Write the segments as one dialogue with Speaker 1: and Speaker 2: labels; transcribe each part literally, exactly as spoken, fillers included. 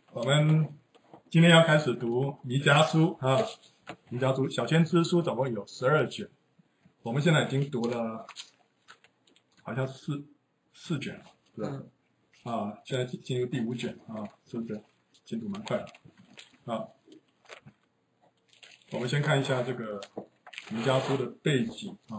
Speaker 1: 我们今天要开始读弥迦书啊，弥迦书小先知书总共有十二卷，我们现在已经读了好像四四卷了，是吧？嗯、啊，现在进入第五卷啊，是不是进度蛮快的啊？我们先看一下这个弥迦书的背景啊。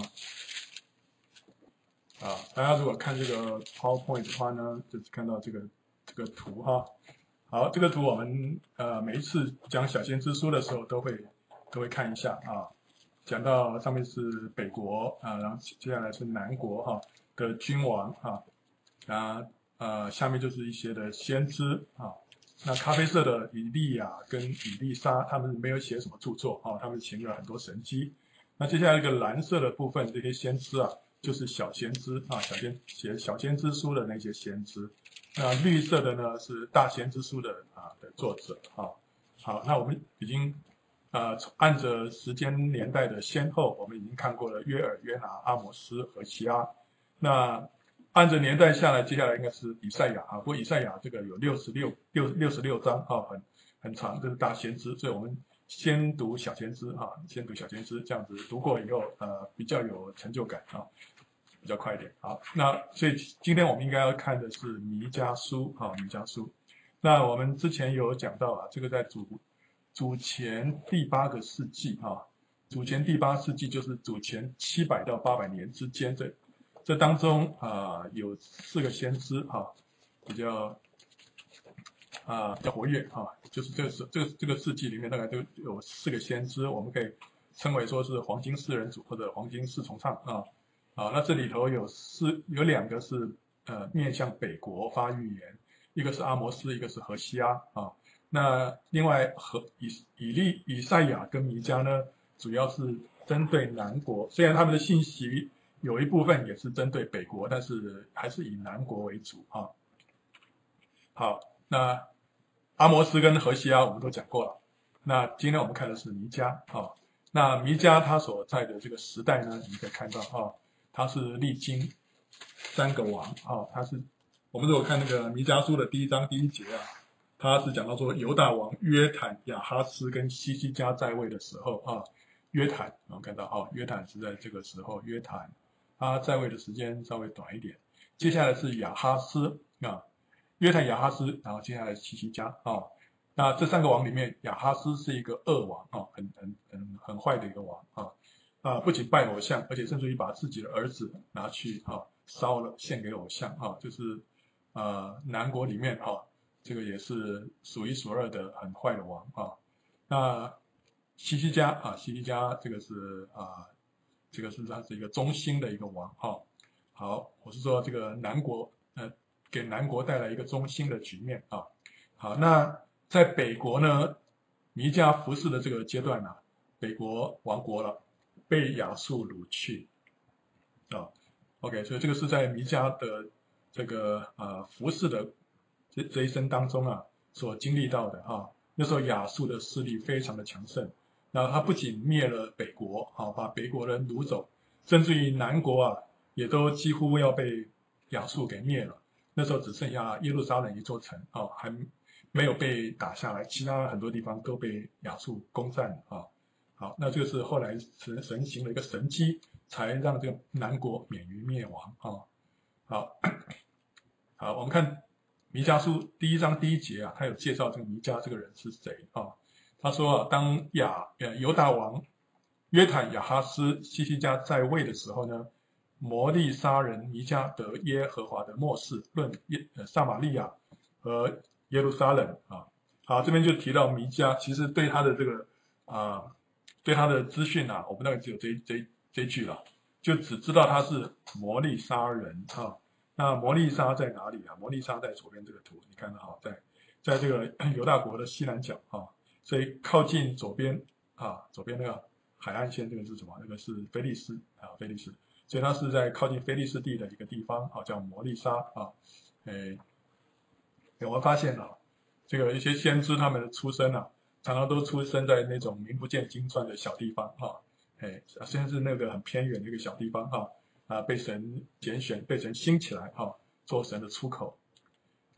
Speaker 1: 啊，大家如果看这个 PowerPoint 的话呢，就是看到这个这个图哈。好，这个图我们呃每一次讲小先知书的时候都会都会看一下啊。讲到上面是北国啊，然后接下来是南国哈、啊、的君王啊，然后呃下面就是一些的先知啊。那咖啡色的以利亚跟以利沙他们没有写什么著作啊，他们行了很多神迹。那接下来一个蓝色的部分，这些先知啊。就是小先知啊，小先写小先知书的那些先知。那绿色的呢是大先知书的啊的作者啊。好，那我们已经呃按着时间年代的先后，我们已经看过了约珥、约拿、阿摩斯和西阿。那按着年代下来，接下来应该是以赛亚啊。不过以赛亚这个有六十六六六十六章啊，很很长，这是大先知，所以我们先读小先知啊，先读小先知，这样子读过以后，呃，比较有成就感啊，比较快一点。好，那所以今天我们应该要看的是弥迦书啊，弥迦书。那我们之前有讲到啊，这个在主主前第八个世纪啊，主前第八世纪就是主前七百到八百年之间，这这当中啊有四个先知啊，比较。啊，比较活跃啊，就是这个是这个这个世纪里面大概都有四个先知，我们可以称为说是黄金四人组或者黄金四重唱啊。啊，那这里头有四有两个是呃面向北国发预言，一个是阿摩斯，一个是何西阿啊。那另外和以以利以赛亚跟弥迦呢，主要是针对南国，虽然他们的信息有一部分也是针对北国，但是还是以南国为主啊。好，那阿摩斯跟何西阿我们都讲过了，那今天我们看的是弥迦啊。那弥迦他所在的这个时代呢，你可以看到啊，他是历经三个王啊，他是我们如果看那个弥迦书的第一章第一节啊，他是讲到说犹大王约坦、亚哈斯跟西西家在位的时候啊，约坦我们看到啊，约坦是在这个时候，约坦他在位的时间稍微短一点，接下来是亚哈斯啊。约坦、亚哈斯，然后接下来西西家啊，那这三个王里面，亚哈斯是一个恶王啊，很很很很坏的一个王啊啊，不仅拜偶像，而且甚至于把自己的儿子拿去啊烧了，献给偶像啊，就是呃南国里面啊，这个也是数一数二的很坏的王啊。那西西家啊，西西家这个是啊，这个是他是一个中心的一个王啊。好，我是说这个南国呃。给南国带来一个中心的局面啊。好，那在北国呢，弥迦服侍的这个阶段呢、啊，北国亡国了，被亚述掳去啊。OK， 所以这个是在弥迦的这个呃服侍的这这一生当中啊所经历到的啊。那时候亚述的势力非常的强盛，那他不仅灭了北国啊，把北国人掳走，甚至于南国啊也都几乎要被亚述给灭了。那时候只剩下耶路撒冷一座城啊，还没有被打下来，其他很多地方都被亚述攻占啊。好，那这个是后来神神行了一个神迹，才让这个南国免于灭亡啊。好，好，我们看弥迦书第一章第一节啊，他有介绍这个弥迦这个人是谁啊？他说啊，当亚呃犹大王约坦、亚哈斯、西西家在位的时候呢。摩利沙人弥迦得耶和华的默示，论耶撒玛利亚和耶路撒冷啊。好，这边就提到弥迦，其实对他的这个啊，对他的资讯啊，我们大概只有这这这一句了，就只知道他是摩利沙人啊。那摩利沙在哪里啊？摩利沙在左边这个图，你看到哈，在在这个犹大国的西南角啊，所以靠近左边啊，左边那个海岸线，这个是什么？那个是菲利斯啊，菲利斯。所以它是在靠近菲利士地的一个地方啊，叫摩利沙啊。诶，我们发现啊，这个一些先知他们的出身啊，常常都出生在那种名不见经传的小地方啊。诶，甚至是那个很偏远的一个小地方啊，啊，被神拣选，被神兴起来啊，做神的出口。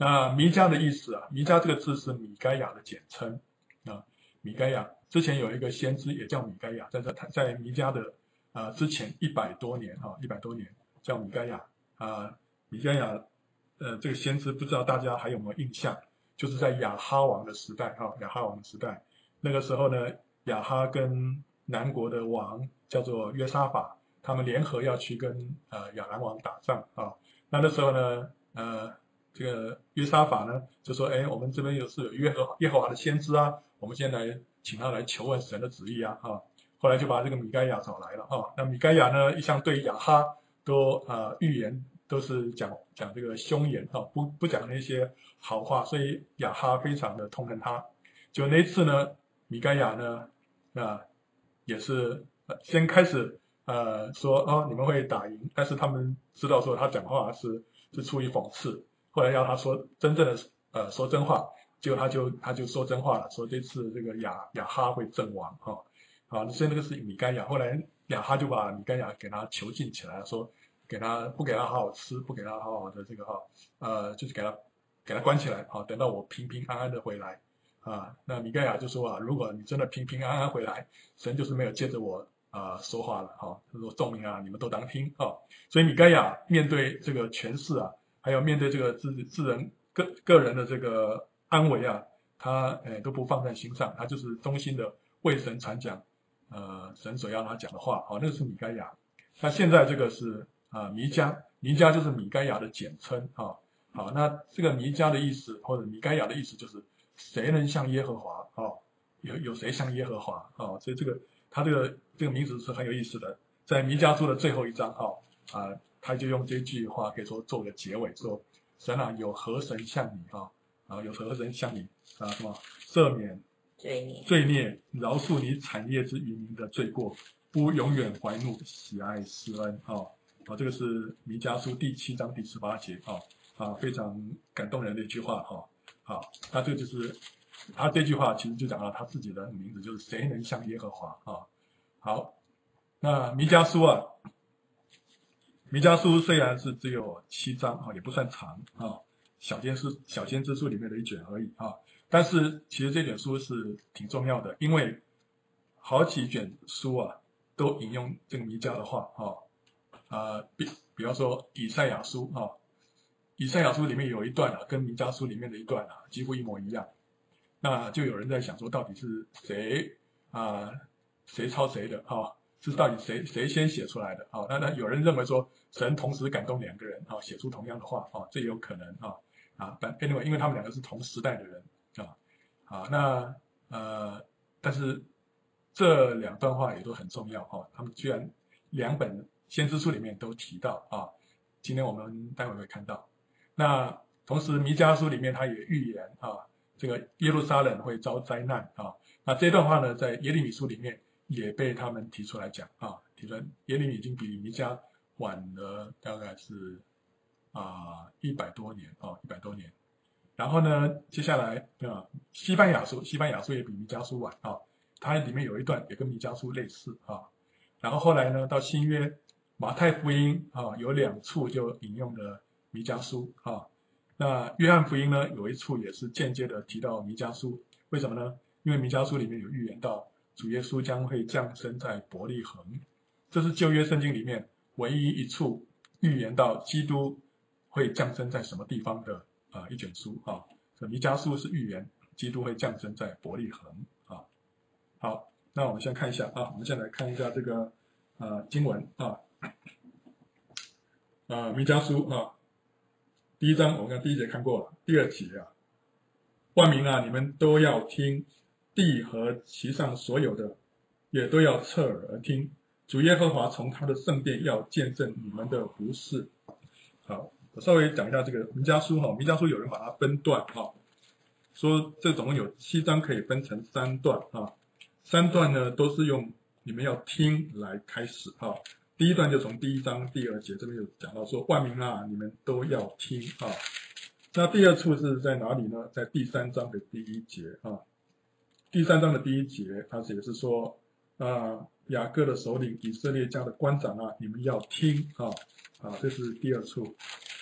Speaker 1: 那弥迦的意思啊，弥迦这个字是米该亚的简称啊，米该亚之前有一个先知也叫米该亚，在这在弥迦的啊、呃、之前一百多年啊，一百多年叫米该亚啊，米该亚呃这个先知不知道大家还有没有印象？就是在亚哈王的时代啊，亚哈王的时代，那个时候呢，亚哈跟南国的王叫做约沙法，他们联合要去跟呃亚兰王打仗啊。那那时候呢，呃，这个约沙法呢就说：“哎，我们这边有是有耶和耶和华的先知啊，我们先来请他来求问神的旨意啊。”啊，后来就把这个米该亚找来了啊。那米该亚呢，一向对亚哈都呃预言都是讲讲这个凶言啊，不不讲那些好话，所以亚哈非常的痛恨他。就那一次呢，米该亚呢，啊、呃，也是、呃、先开始呃说哦你们会打赢，但是他们知道说他讲话是是出于讽刺，后来要他说真正的呃说真话，结果他就他就说真话了，说这次这个亚亚哈会阵亡哈，啊，所以那个是米该亚，后来亚哈就把米该亚给他囚禁起来，说给他不给他好好吃，不给他好好的这个哈，呃，就是给他给他关起来啊，等到我平平安安的回来啊。那米该亚就说啊，如果你真的平平安安回来，神就是没有接着我啊说话了哈，他说众民啊，你们都当听啊。所以米该亚面对这个权势啊，还有面对这个自自人个个人的这个安危啊，他诶都不放在心上，他就是忠心的为神传讲呃神所要他讲的话，好，那个是米该亚。那现在这个是啊弥迦，弥迦就是米该亚的简称啊。好，那这个弥迦的意思或者米该亚的意思就是谁能像耶和华哦？有有谁像耶和华哦？所以这个他这个这个名字是很有意思的，在弥迦书的最后一章哦啊，他就用这句话可以说做个结尾，说神啊，有何神像你啊？啊，有何神像你啊？什么赦免
Speaker 2: 罪孽，
Speaker 1: 罪孽，饶恕你产业之渔民的罪过，不永远怀怒，喜爱施恩啊！啊，这个是弥迦书第七章第十八节啊啊，非常感动人的一句话哈。好，那这个就是他这句话其实就讲到他自己的名字，就是谁能像耶和华啊？好，那弥迦书啊，弥迦书虽然是只有七章啊，也不算长啊，小先知小先知书里面的一卷而已啊。但是其实这卷书是挺重要的，因为好几卷书啊都引用这个弥迦的话啊，呃，比比方说以赛亚书啊，以赛亚书里面有一段啊，跟弥迦书里面的一段啊几乎一模一样。那就有人在想说，到底是谁啊、呃，谁抄谁的啊？是到底谁谁先写出来的啊？那那有人认为说，神同时感动两个人啊，写出同样的话啊，这也有可能啊啊。但 anyway， 因为他们两个是同时代的人啊啊，那呃，但是这两段话也都很重要啊。他们居然两本先知书里面都提到啊。今天我们待会会看到。那同时弥迦书里面他也预言啊，这个耶路撒冷会遭灾难啊。那这段话呢，在耶利米书里面也被他们提出来讲啊，提出来耶利米已经比弥迦晚了大概是啊一百多年啊，一百多年。然后呢，接下来啊，西班牙书，西班牙书也比弥迦书晚啊，它里面有一段也跟弥迦书类似啊。然后后来呢，到新约马太福音啊，有两处就引用了弥迦书啊。那约翰福音呢，有一处也是间接的提到弥迦书，为什么呢？因为弥迦书里面有预言到主耶稣将会降生在伯利恒，这是旧约圣经里面唯一一处预言到基督会降生在什么地方的啊一卷书啊。这弥迦书是预言基督会降生在伯利恒啊。好，那我们先看一下啊，我们先来看一下这个呃经文啊，呃弥迦书啊。第一章我们看第一节看过了，第二节啊，万民啊，你们都要听，地和其上所有的也都要侧耳而听。主耶和华从他的圣殿要见证你们的不是。好，我稍微讲一下这个弥迦书哈，弥迦书有人把它分段哈，说这总共有七章可以分成三段啊，三段呢都是用你们要听来开始哈。第一段就从第一章第二节这边有讲到说，万民啊，你们都要听啊。那第二处是在哪里呢？在第三章的第一节啊。第三章的第一节，它也是说啊，雅各的首领、以色列家的官长啊，你们要听啊啊，这是第二处。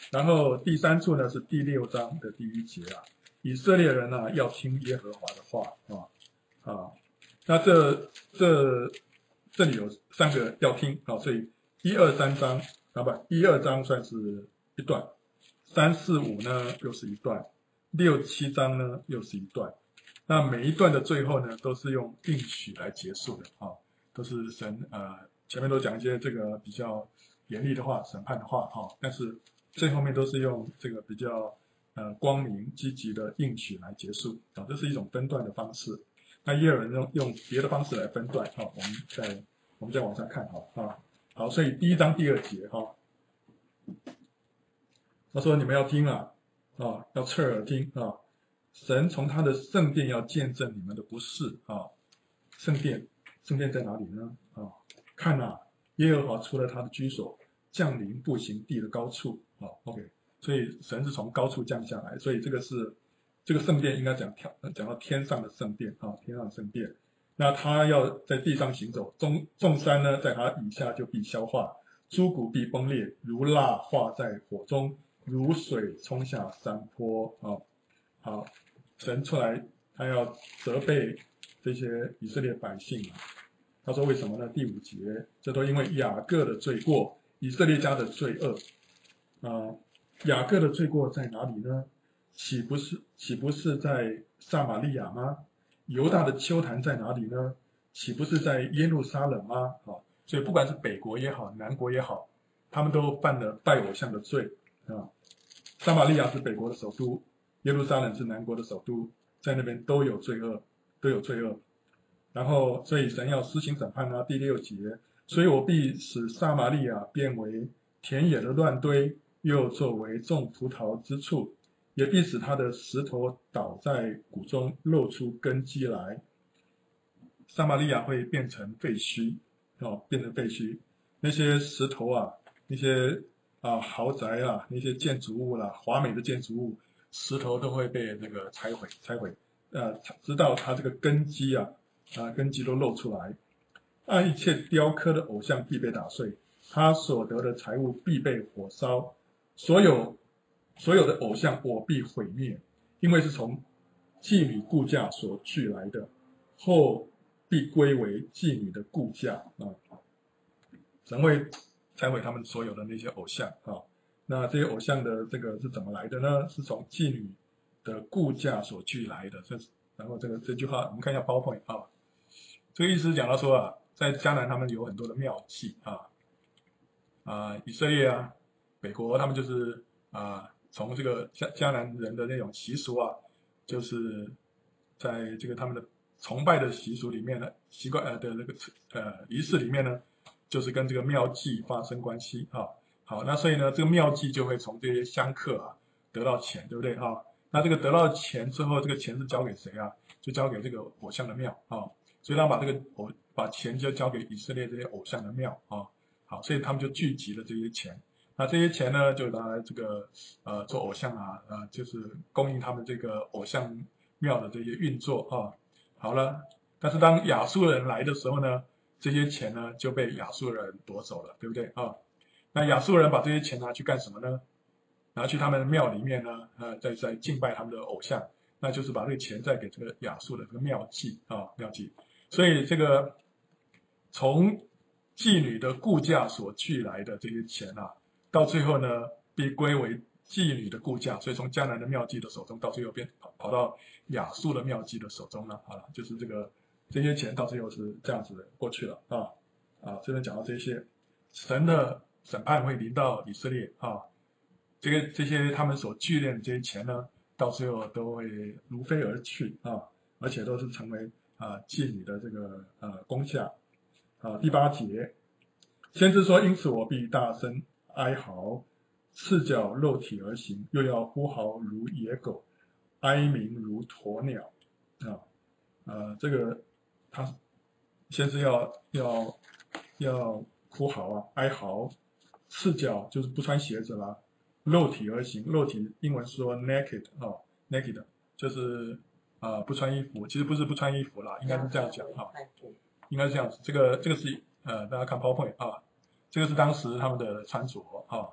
Speaker 1: 然后第三处呢是第六章的第一节啊，以色列人啊要听耶和华的话啊啊，那这这这里有三个要听啊，所以一二三章啊不，一二章算是一段，三四五呢又是一段，六七章呢又是一段。那每一段的最后呢，都是用应许来结束的啊，都是神呃前面都讲一些这个比较严厉的话、审判的话哈、啊，但是最后面都是用这个比较呃光明、积极的应许来结束啊，这是一种分段的方式。那也有人用用别的方式来分段哈、啊，我们再我们再往下看哈啊，好，所以第一章第二节哈、啊，他说你们要听啊啊，要侧耳听啊。神从他的圣殿要见证你们的不是啊，圣殿，圣殿在哪里呢？啊，看啊，耶和华出了他的居所，降临步行地的高处啊。OK， 所以神是从高处降下来，所以这个是这个圣殿应该讲讲到天上的圣殿啊，天上的圣殿。那他要在地上行走，众众山呢，在他以下就必消化，诸谷必崩裂，如蜡化在火中，如水冲下山坡啊。好，神出来，他要责备这些以色列百姓啊。他说为什么呢？第五节，这都因为雅各的罪过，以色列家的罪恶。啊、呃，雅各的罪过在哪里呢？岂不是岂不是在撒玛利亚吗？犹大的丘坛在哪里呢？岂不是在耶路撒冷吗？啊，所以不管是北国也好，南国也好，他们都犯了拜偶像的罪啊。撒玛利亚是北国的首都。耶路撒冷是南国的首都，在那边都有罪恶，都有罪恶。然后，所以神要施行审判啊。第六节，所以我必使撒玛利亚变为田野的乱堆，又作为种葡萄之处，也必使他的石头倒在谷中，露出根基来。撒玛利亚会变成废墟，哦，变成废墟。那些石头啊，那些啊豪宅啊，那些建筑物啦、啊，华美的建筑物。石头都会被那个拆毁，拆毁，呃，直到它这个根基啊，啊，根基都露出来。按一切雕刻的偶像必被打碎，他所得的财物必被火烧，所有所有的偶像我必毁灭，因为是从妓女雇价所聚来的，后必归为妓女的雇价啊。神会拆毁他们所有的那些偶像啊。那这些偶像的这个是怎么来的呢？是从妓女的雇价所聚来的。这然后这个这句话，我们看一下 PowerPoint 啊。这个意思讲到说啊，在迦南他们有很多的庙妓啊，啊，以色列啊，北国他们就是啊，从这个迦迦南人的那种习俗啊，就是在这个他们的崇拜的习俗里面呢，习惯呃的那个呃仪式里面呢，就是跟这个庙妓发生关系啊。好，那所以呢，这个庙妓就会从这些香客啊得到钱，对不对啊？那这个得到钱之后，这个钱是交给谁啊？就交给这个偶像的庙啊。所以他把这个偶把钱就交给以色列这些偶像的庙啊。好，所以他们就聚集了这些钱。那这些钱呢，就拿来这个呃做偶像啊，呃就是供应他们这个偶像庙的这些运作啊。好了，但是当亚述人来的时候呢，这些钱呢就被亚述人夺走了，对不对啊？那亚述人把这些钱拿去干什么呢？拿去他们的庙里面呢，呃，在在敬拜他们的偶像，那就是把这个钱再给这个亚述的这个庙妓啊，庙妓。所以这个从妓女的雇价所聚来的这些钱啊，到最后呢，被归为妓女的雇价，所以从迦南的庙妓的手中，到最后变跑跑到亚述的庙妓的手中了。好了，就是这个这些钱到最后是这样子过去了啊啊，这边讲到这些神的审判会临到以色列啊，这个这些他们所聚敛的这些钱呢，到最后都会如飞而去啊，而且都是成为啊妓女的这个呃工价啊。第八节，先知说：因此我必大声哀嚎，赤脚露体而行，又要呼嚎如野狗，哀鸣如鸵鸟啊。呃，这个他先是要要要哭嚎啊，哀嚎。赤脚就是不穿鞋子啦，露体而行，露体英文说 naked 哦 ，naked 就是啊、呃、不穿衣服，其实不是不穿衣服啦，应该是这样讲哈、哦，应该是这样子。这个这个是呃大家看 PowerPoint 啊，这个是当时他们的穿着啊。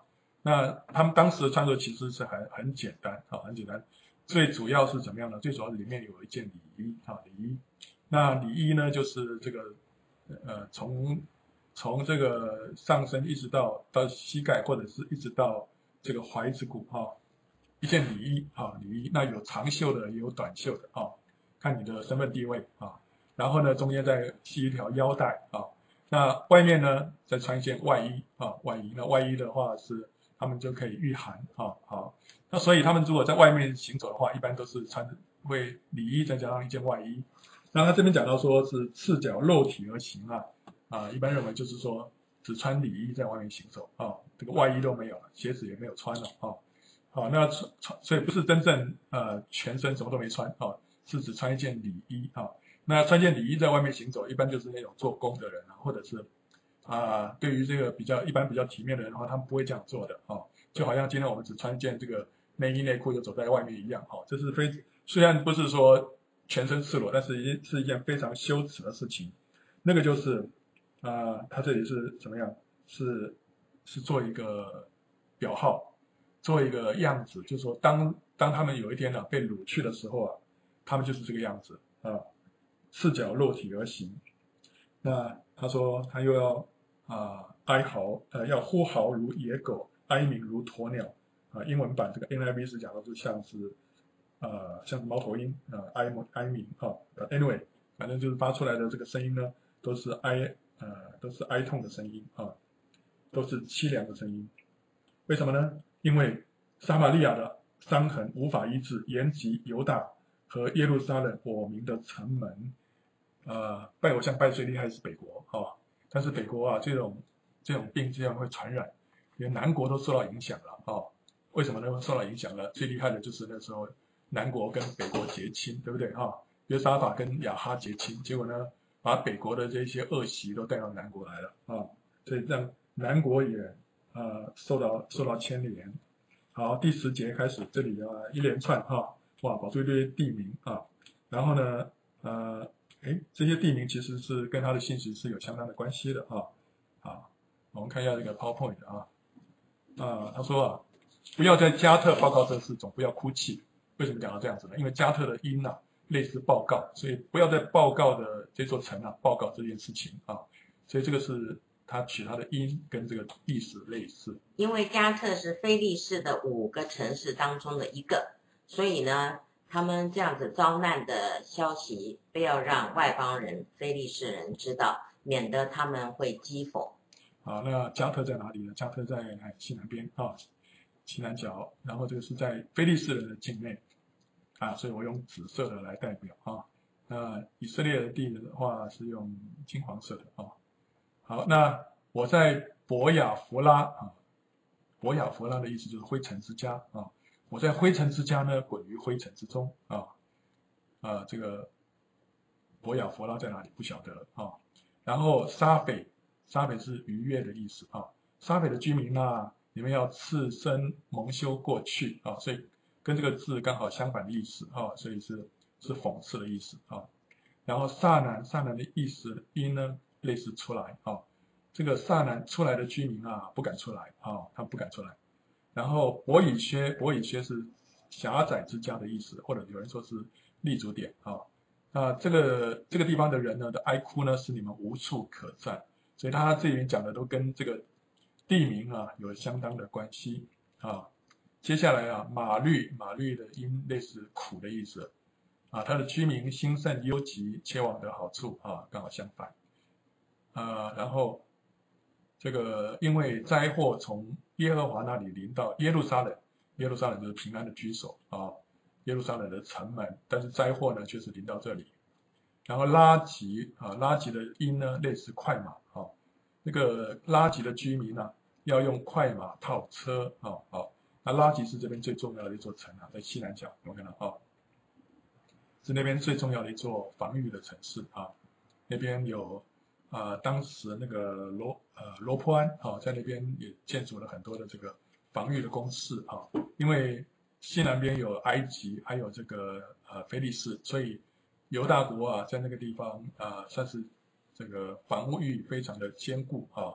Speaker 1: 那他们当时的穿着其实是很很简单啊，很简单。最主要是怎么样呢？最主要是里面有一件礼衣啊，礼衣。那礼衣呢，就是这个呃，从从这个上身一直到到膝盖，或者是一直到这个踝子骨哈、啊，一件礼衣啊，礼衣。那有长袖的，也有短袖的啊，看你的身份地位啊。然后呢，中间再系一条腰带啊。那外面呢，再穿一件外衣啊，外衣。那外衣的话是他们就可以御寒啊，好。那所以他们如果在外面行走的话，一般都是穿会礼衣再加上一件外衣。那他这边讲到说是赤脚露体而行啊，啊，一般认为就是说只穿礼衣在外面行走啊，这个外衣都没有了，鞋子也没有穿了啊。好，那穿穿所以不是真正呃全身什么都没穿啊，是只穿一件礼衣啊。那穿件礼衣在外面行走，一般就是那种做工的人啊，或者是啊，对于这个比较一般比较体面的人的话，他们不会这样做的啊。就好像今天我们只穿一件这个内衣内裤就走在外面一样，哈，这是非虽然不是说全身赤裸，但是一是一件非常羞耻的事情。那个就是啊，他这里是怎么样？是是做一个表号，做一个样子，就是说当当他们有一天呢、啊、被掳去的时候啊，他们就是这个样子啊，赤脚露体而行。那他说他又要啊哀嚎，呃要呼嚎如野狗，哀鸣如鸵鸟啊。英文版这个 N I V 是讲的是像是呃像是猫头鹰啊哀哀鸣啊。Anyway， 反正就是发出来的这个声音呢，都是哀呃都是哀痛的声音啊，都是凄凉的声音。为什么呢？因为撒玛利亚的伤痕无法医治，延及犹大和耶路撒冷我民的城门。呃，拜偶像拜最厉害是北国啊，但是北国啊这种这种病这样会传染，连南国都受到影响了啊。为什么呢？受到影响了？最厉害的就是那时候南国跟北国结亲，对不对啊？约沙法跟亚哈结亲，结果呢，把北国的这些恶习都带到南国来了啊，所以让南国也呃受到受到牵连。好，第十节开始，这里啊一连串哈，哇，跑出一堆地名啊，然后呢，呃。哎，这些地名其实是跟他的信息是有相当的关系的啊。好，我们看一下这个 PowerPoint 啊。啊，他说啊，不要在加特报告这事，总不要哭泣。为什么讲到这样子呢？因为加特的音啊，类似报告，所以不要在报告的这座城啊报告这件事情啊。所以这个是他取他的音跟这个意思类似。
Speaker 2: 因为加特是非利士的五个城市当中的一个，所以呢。他们这样子遭难的消息，不要让外邦人、非利士人知道，免得他们会讥讽。
Speaker 1: 好，那加特在哪里呢？加特在西南边啊，西南角。然后这个是在非利士人的境内啊，所以我用紫色的来代表啊。那以色列的地的话是用金黄色的啊。好，那我在博雅弗拉啊，博雅弗拉的意思就是灰尘之家啊。我在灰尘之家呢，滚于灰尘之中啊，啊，这个博雅弗拉在哪里不晓得啊。然后沙斐，沙斐是逾越的意思啊。沙斐的居民啊，你们要赤身蒙羞过去啊，所以跟这个字刚好相反的意思啊，所以是是讽刺的意思啊。然后萨南，萨南的意思音呢，类似出来啊，这个萨南出来的居民啊，不敢出来啊，他不敢出来。然后伯以薛，伯以薛是狭窄之家的意思，或者有人说是立足点啊。那这个这个地方的人呢的哀哭呢，使你们无处可站，所以他这里面讲的都跟这个地名啊有相当的关系啊。接下来啊，马律，马律的音类似苦的意思啊，他的居民兴盛忧急，切往的好处啊，刚好相反啊。然后这个因为灾祸从耶和华那里临到耶路撒冷，耶路撒冷就是平安的居所啊，耶路撒冷的城门，但是灾祸呢却是临到这里。然后拉吉啊，拉吉的音呢类似快马啊，那个拉吉的居民呢、啊、要用快马套车啊，好，那拉吉是这边最重要的一座城啊，在西南角，有没有看到啊？是那边最重要的一座防御的城市啊，那边有。啊、呃，当时那个罗呃罗坡安啊，在那边也建筑了很多的这个防御的工事啊。因为西南边有埃及，还有这个呃非利士，所以犹大国啊，在那个地方啊、呃，算是这个防御非常的坚固啊。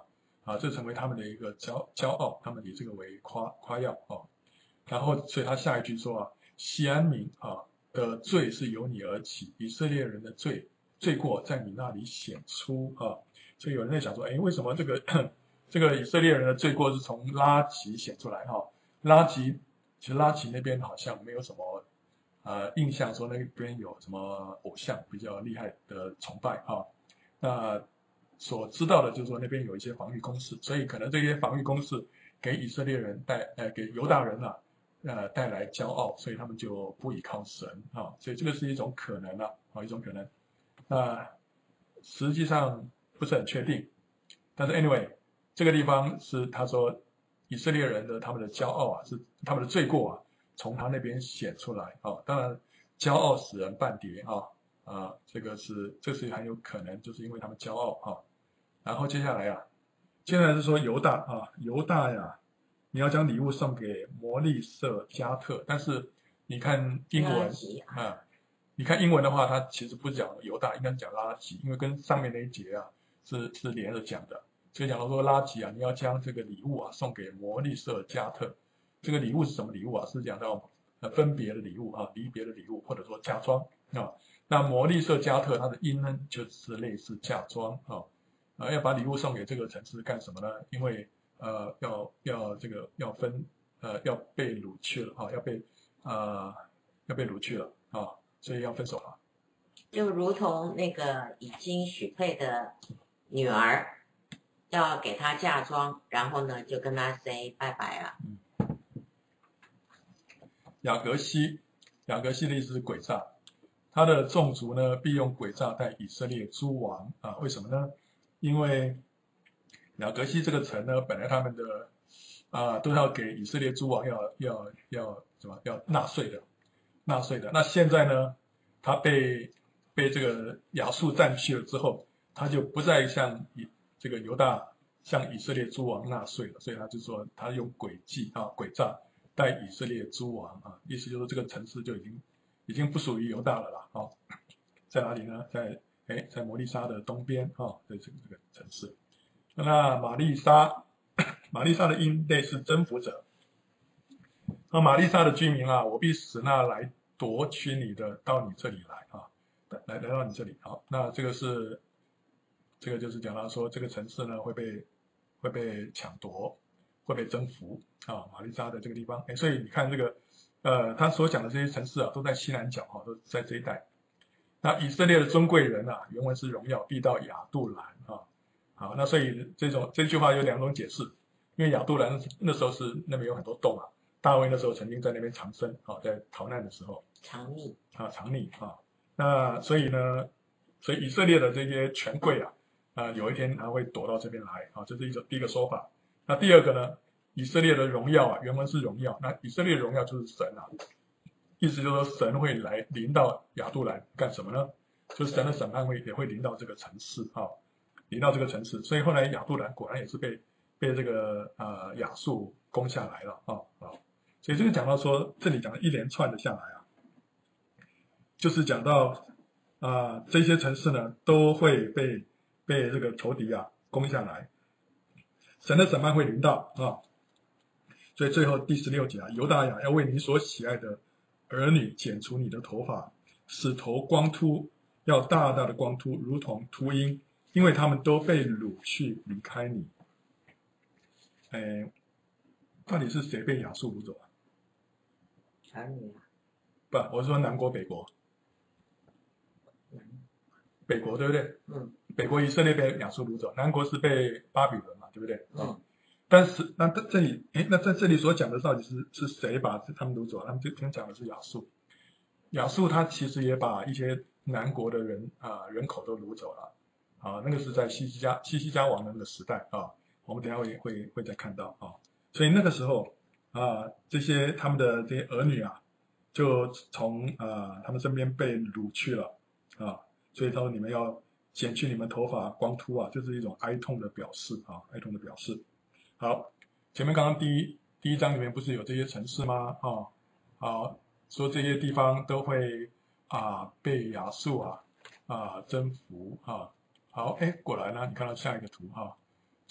Speaker 1: 啊，这成为他们的一个骄骄傲，他们以这个为夸夸耀哦。然后，所以他下一句说啊，西安民啊的罪是由你而起，以色列人的罪罪过在你那里显出啊。所以有人在想说，哎，为什么这个这个以色列人的罪过是从拉吉显出来哈、哦？拉吉其实拉吉那边好像没有什么呃印象说那边有什么偶像比较厉害的崇拜哈、哦。那所知道的就是说那边有一些防御工事，所以可能这些防御工事给以色列人带呃给犹大人啊呃带来骄傲，所以他们就不依靠神啊、哦，所以这个是一种可能了啊、哦，一种可能。那实际上不是很确定，但是 anyway 这个地方是他说以色列人的他们的骄傲啊，是他们的罪过啊，从他那边显出来啊、哦。当然骄傲使人半跌啊啊，这个是这是很有可能就是因为他们骄傲啊。然后接下来啊，接下来是说犹大啊，犹大呀，你要将礼物送给摩利色加特，但是你看英文啊，你看英文的话，它其实不是讲犹大，应该是讲拉吉，因为跟上面那一节啊是是连着讲的，所以讲到说拉吉啊，你要将这个礼物啊送给摩利色加特，这个礼物是什么礼物啊？是讲到呃分别的礼物啊，离别的礼物，或者说嫁妆啊。那摩利色加特它的音呢，就是类似嫁妆啊。啊，要把礼物送给这个城市干什么呢？因为呃，要要这个要分呃要被掳去了啊，要被呃要被掳去了啊，所以要分手了。
Speaker 2: 就如同那个已经许配的女儿，要给她嫁妆，然后呢就跟她 say 拜拜了。
Speaker 1: 嗯，雅各西，雅各西的意思是诡诈，他的众族呢必用诡诈待以色列诸王啊，为什么呢？因为雅各西这个城呢，本来他们的啊、呃、都要给以色列诸王要要要什么要纳税的，纳税的。那现在呢，他被被这个亚述占据了之后，他就不再向以这个犹大向以色列诸王纳税了，所以他就说他用诡计啊诡诈待以色列诸王啊，意思就是这个城市就已经已经不属于犹大了啦。哦，在哪里呢？在哎，在摩利沙的东边啊、哦，在这个这个城市。那玛丽莎，玛丽莎的音类是征服者。那玛丽莎的居民啊，我必使那来夺取你的到你这里来啊，来来到你这里。好，那这个是这个就是讲到说这个城市呢会被会被抢夺，会被征服啊。玛丽莎的这个地方，哎，所以你看这个呃，他所讲的这些城市啊，都在西南角哈、啊，都在这一带。那以色列的尊贵人啊，原文是荣耀必到亚杜兰啊。好，那所以这种这句话有两种解释，因为亚杜兰那时候是那边有很多洞啊，大卫那时候曾经在那边藏身啊，在逃难的时候
Speaker 2: 藏匿
Speaker 1: 啊，藏匿啊。那所以呢，所以以色列的这些权贵啊，啊、呃，有一天他会躲到这边来啊，这是一种第一个说法。那第二个呢，以色列的荣耀啊，原文是荣耀，那以色列的荣耀就是神啊。意思就是说，神会来临到亚杜兰干什么呢？就是神的审判会也会临到这个城市啊，临到这个城市。所以后来亚杜兰果然也是被被这个呃亚述攻下来了啊啊。所以这个讲到说，这里讲了一连串的下来啊，就是讲到啊、呃、这些城市呢都会被被这个仇敌啊攻下来，神的审判会临到啊。所以最后第十六节啊，犹大呀要为你所喜爱的儿女剪除你的头发，使头光秃，要大大的光秃，如同秃鹰，因为他们都被掳去离开你。哎，到底是谁被亚述掳走啊？
Speaker 2: 儿女啊？
Speaker 1: 不，我是说南国北国。北国对不对？
Speaker 2: 嗯。
Speaker 1: 北国以色列被亚述掳走，南国是被巴比伦嘛，对不对？
Speaker 2: 嗯。
Speaker 1: 但是那这里，哎，那在这里所讲的到底是是谁把他们掳走？他们这边讲的是亚述。亚述他其实也把一些南国的人啊、呃、人口都掳走了啊，那个是在西西家西西家王的那个时代啊，我们等一下会会会再看到啊。所以那个时候啊，这些他们的这些儿女啊，就从啊他们身边被掳去了啊，所以他说你们要剪去你们头发光秃啊，就是一种哀痛的表示啊，哀痛的表示。好，前面刚刚第一第一章里面不是有这些城市吗？啊，好，说这些地方都会啊被亚述啊啊征服啊。好，哎，果然呢，你看到下一个图哈、啊，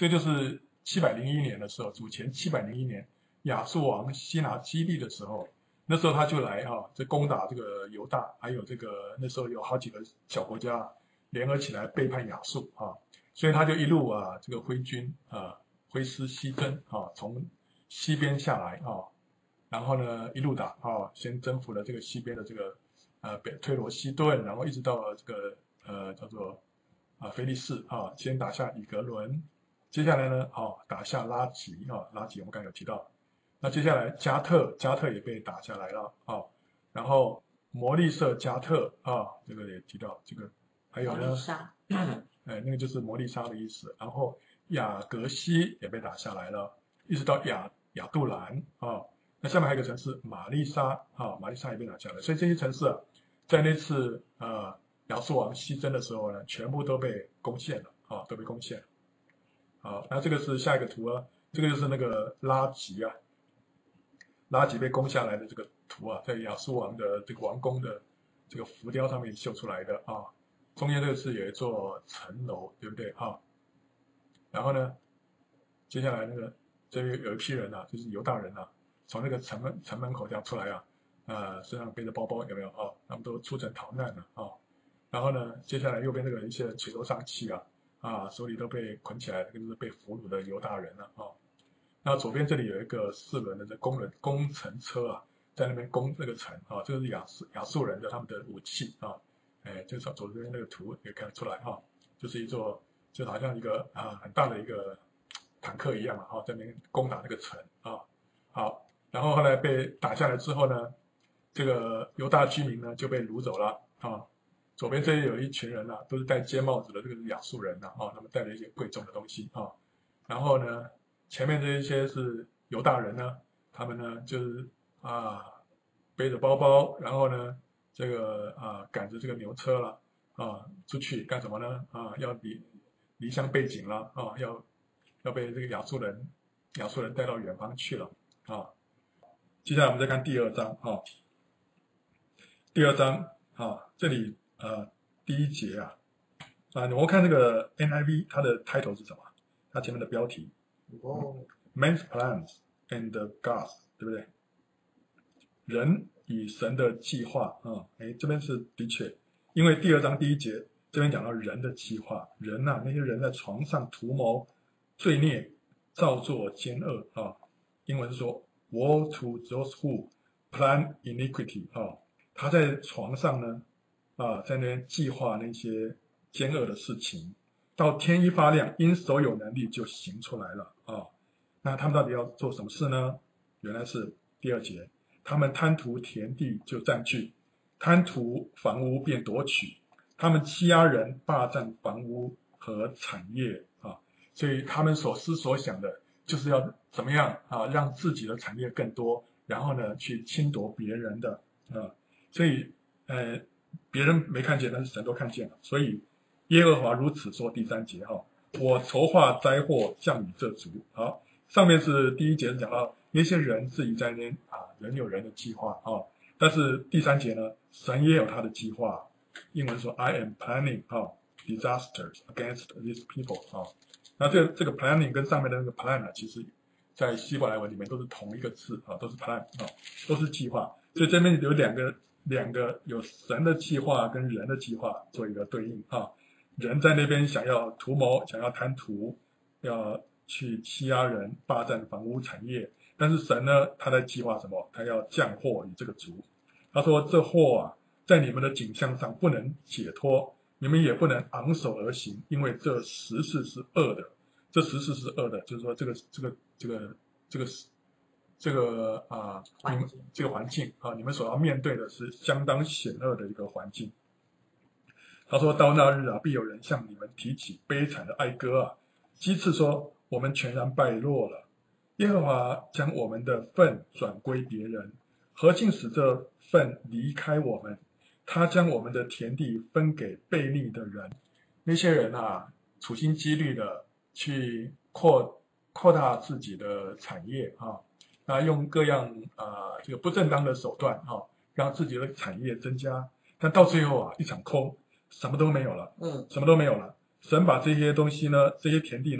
Speaker 1: 这就是七百零一年的时候，主前七百零一年，亚述王西拿基地的时候，那时候他就来啊，这攻打这个犹大，还有这个那时候有好几个小国家联合起来背叛亚述啊，所以他就一路啊这个挥军啊挥师西征啊，从西边下来啊，然后呢一路打啊，先征服了这个西边的这个呃北推罗西顿，然后一直到了这个呃叫做啊菲利士啊，先打下以格伦，接下来呢啊打下拉吉啊，拉吉我们刚才有提到，那接下来加特加特也被打下来了啊，然后摩利色加特啊，这个也提到这个，还有呢，哎那个就是摩利沙的意思，然后雅格西也被打下来了，一直到亚亚杜兰啊。那下面还有一个城市玛丽莎啊，玛丽莎也被打下来，所以这些城市啊，在那次呃亚述王西征的时候呢，全部都被攻陷了啊，都被攻陷了。好，那这个是下一个图啊，这个就是那个拉吉啊，拉吉被攻下来的这个图啊，在亚述王的这个王宫的这个浮雕上面绣出来的啊，中间这个是有一座城楼，对不对啊？然后呢，接下来那个这边有一批人啊，就是犹大人啊。从那个城门城门口这样出来啊，呃，身上背着包包有没有啊？他们都出城逃难了啊。然后呢，接下来右边那个一些垂头丧气啊，啊，手里都被捆起来，这个就是被俘虏的犹大人了啊。那左边这里有一个四轮的这工人工程车啊，在那边攻那个城啊，这个是亚述亚述人的他们的武器啊，哎，就是左边那个图也看得出来哈、啊，就是一座就好像一个啊很大的一个坦克一样啊，在那边攻打那个城啊，好。然后后来被打下来之后呢，这个犹大居民呢就被掳走了啊。左边这里有一群人啊，都是戴尖帽子的，这个是亚述人啊，他们带了一些贵重的东西啊。然后呢，前面这一些是犹大人呢，他们呢就是啊背着包包，然后呢这个啊赶着这个牛车了啊出去干什么呢？啊要离离乡背井了啊，要要被这个亚述人亚述人带到远方去了啊。接下来我们再看第二章啊，第二章啊，这里呃第一节啊啊，我们看这个 N I V 它的 title 是什么？它前面的标题哦 ，Man's plans and God's， 对不对？人与神的计划啊，哎，这边是的确，因为第二章第一节这边讲到人的计划，人呐、啊，那些人在床上图谋罪孽，造作奸恶啊，英文是说。Woe to those who plan iniquity 啊，他在床上呢，啊，在那边计划那些奸恶的事情，到天一发亮，因手有能力就行出来了啊。那他们到底要做什么事呢？原来是第二节，他们贪图田地就占据，贪图房屋便夺取，他们欺压人，霸占房屋和产业啊，所以他们所思所想的。就是要怎么样啊，让自己的产业更多，然后呢，去侵夺别人的啊，所以呃，别人没看见，但是神都看见了。所以耶和华如此说，第三节哈、哦，我筹划灾祸降与这族。好，上面是第一节是讲到那些人自己在那边啊，人有人的计划啊，但是第三节呢，神也有他的计划。英文说 I am planning 啊 disasters against these people 啊。那这个这个 planning 跟上面的那个 plan 啊，其实在希伯来文里面都是同一个字啊，都是 plan 啊，都是计划。所以这边有两个两个有神的计划跟人的计划做一个对应啊。人在那边想要图谋，想要贪图，要去欺压人，霸占房屋产业。但是神呢，他在计划什么？他要降祸于这个族。他说这祸啊，在你们的景象上不能解脱。你们也不能昂首而行，因为这时势是恶的。这时势是恶的，就是说这个这个这个这个这个啊，你们这个环境啊，你们所要面对的是相当险恶的一个环境。他说到那日啊，必有人向你们提起悲惨的哀歌啊，讥刺说我们全然败落了。耶和华将我们的份转归别人，何竟使这份离开我们？他将我们的田地分给悖逆的人，那些人啊，处心积虑的去扩扩大自己的产业啊，啊，用各样啊这个不正当的手段啊，让自己的产业增加，但到最后啊，一场空，什么都没有了，嗯，什么都没有了。神把这些东西呢，这些田地呢，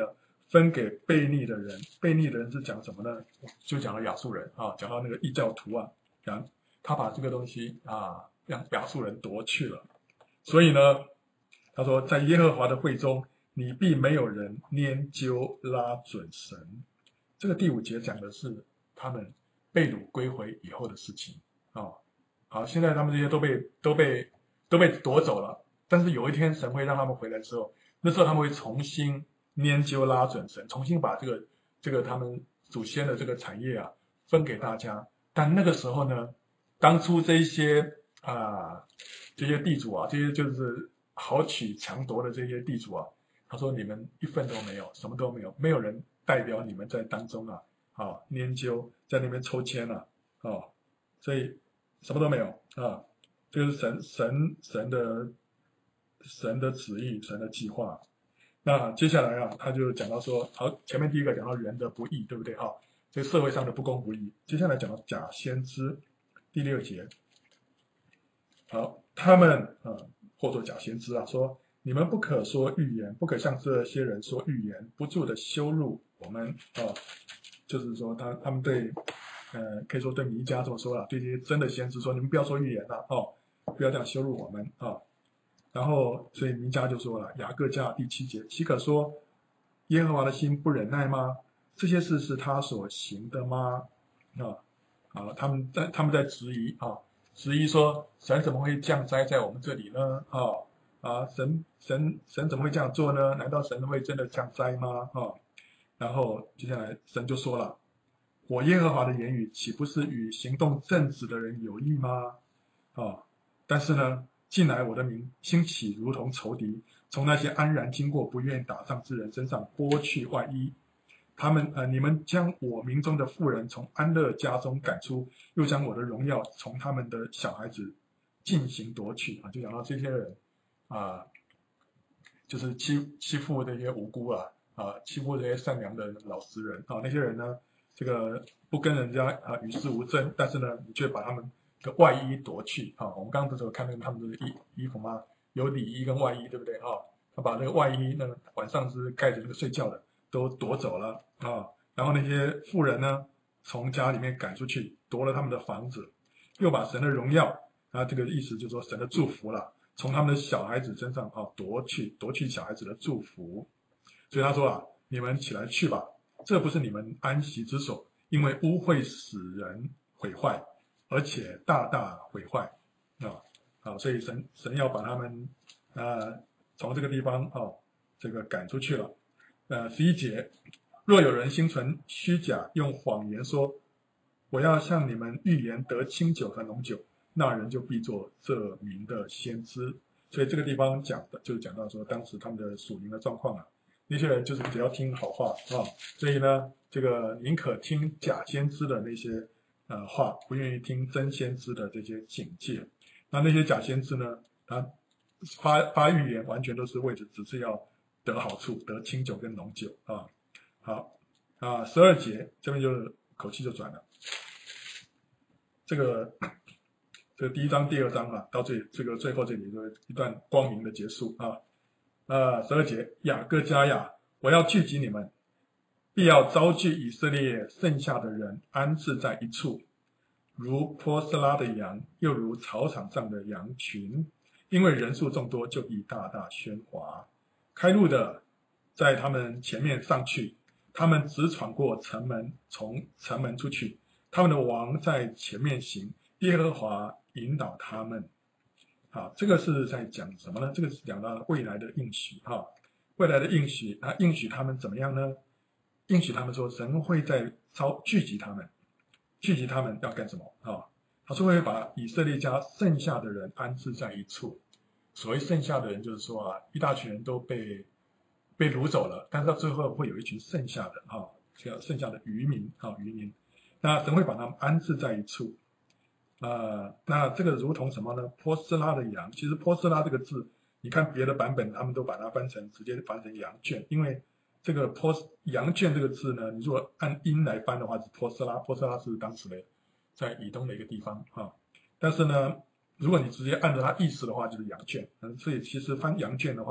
Speaker 1: 分给悖逆的人。悖逆的人是讲什么呢？就讲了亚述人啊，讲到那个异教徒啊，讲他把这个东西啊让亚述人夺去了。所以呢，他说在耶和华的会中，你必没有人拈阄拉准绳。这个第五节讲的是他们被掳归回以后的事情啊。好，现在他们这些都被都被都被夺走了，但是有一天神会让他们回来之后，那时候他们会重新拈阄拉准绳，重新把这个这个他们祖先的这个产业啊分给大家。但那个时候呢，当初这一些啊这些地主啊，这些就是豪取强夺的这些地主啊，他说你们一份都没有，什么都没有，没有人代表你们在当中啊，啊拈阄在那边抽签啊，哦，所以什么都没有啊，这个是神神神的神的旨意，神的计划。那接下来啊，他就讲到说，好，前面第一个讲到人的不义，对不对啊？这个社会上的不公不义。接下来讲到假先知，第六节。好，他们呃，或作假先知啊，说你们不可说预言，不可向这些人说预言，不住的羞辱我们啊，就是说他他们对呃，可以说对弥迦这么说了，对这些真的先知说，你们不要说预言了哦，不要这样羞辱我们啊。然后，所以弥迦就说了，雅各家第七节，岂可说耶和华的心不忍耐吗？这些事是他所行的吗？啊，啊，他们在他们在质疑啊，质疑说神怎么会降灾在我们这里呢？啊啊，神神神怎么会这样做呢？难道神会真的降灾吗？啊，然后接下来神就说了，我耶和华的言语岂不是与行动正直的人有益吗？啊，但是呢，近来我的名兴起如同仇敌，从那些安然经过不愿意打仗之人身上剥去外衣。他们呃，你们将我民中的妇人从安乐家中赶出，又将我的荣耀从他们的小孩子进行夺去啊！就讲到这些人啊，就是欺欺负这些无辜啊啊，欺负这些善良的老实人啊，那些人呢，这个不跟人家啊与世无争，但是呢，你却把他们的外衣夺去啊！我们刚刚不是有看到他们的衣衣服吗？有里衣跟外衣，对不对啊？他把那个外衣呢，晚上是盖着那个睡觉的，都夺走了啊！然后那些妇人呢，从家里面赶出去，夺了他们的房子，又把神的荣耀啊，这个意思就是说神的祝福了，从他们的小孩子身上啊夺去，夺去小孩子的祝福。所以他说啊，你们起来去吧，这不是你们安息之所，因为污秽使人毁坏，而且大大毁坏啊啊！所以神神要把他们啊从这个地方啊这个赶出去了。呃，十一节，若有人心存虚假，用谎言说，我要向你们预言得清酒和浓酒，那人就必做这名的先知。所以这个地方讲的就是讲到说，当时他们的属灵的状况啊，那些人就是只要听好话啊，所以呢，这个宁可听假先知的那些呃话，不愿意听真先知的这些警戒。那那些假先知呢，他发发预言完全都是为着只是要得好处，得清酒跟浓酒啊。好啊，十二节这边就口气就转了。这个这个第一章、第二章啊，到这这个最后这里就一段光明的结束啊。啊，十二节，雅各家呀，我要聚集你们，必要招聚以色列剩下的人，安置在一处，如波斯拉的羊，又如草场上的羊群，因为人数众多，就必大大喧哗。开路的在他们前面上去，他们直闯过城门，从城门出去。他们的王在前面行，耶和华引导他们。好，这个是在讲什么呢？这个是讲到未来的应许哈，未来的应许，他应许他们怎么样呢？应许他们说，神会在招聚集他们，聚集他们要干什么啊？他说会把以色列家剩下的人安置在一处。所谓剩下的人，就是说啊，一大群人都被被掳走了，但是到最后会有一群剩下的啊，这剩下的渔民啊，渔民，那神会把他们安置在一处。呃，那这个如同什么呢？波斯拉的羊，其实波斯拉这个字，你看别的版本，他们都把它翻成直接翻成羊圈，因为这个波斯羊圈这个字呢，你如果按音来翻的话是波斯拉，波斯拉是当时的在以东的一个地方啊。但是呢，如果你直接按照它意思的话，就是羊圈，嗯，所以其实翻羊圈的话，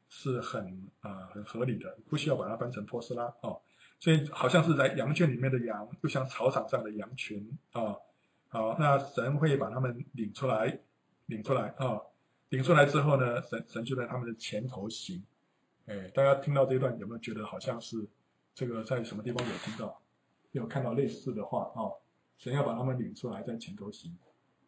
Speaker 1: 是很啊、呃、很合理的，不需要把它翻成波斯拉哦。所以好像是在羊圈里面的羊，就像草场上的羊群啊。好，那神会把他们领出来，领出来啊，领出来之后呢，神神就在他们的前头行。哎，大家听到这一段有没有觉得好像是这个在什么地方有听到，有看到类似的话啊？神要把他们领出来，在前头行。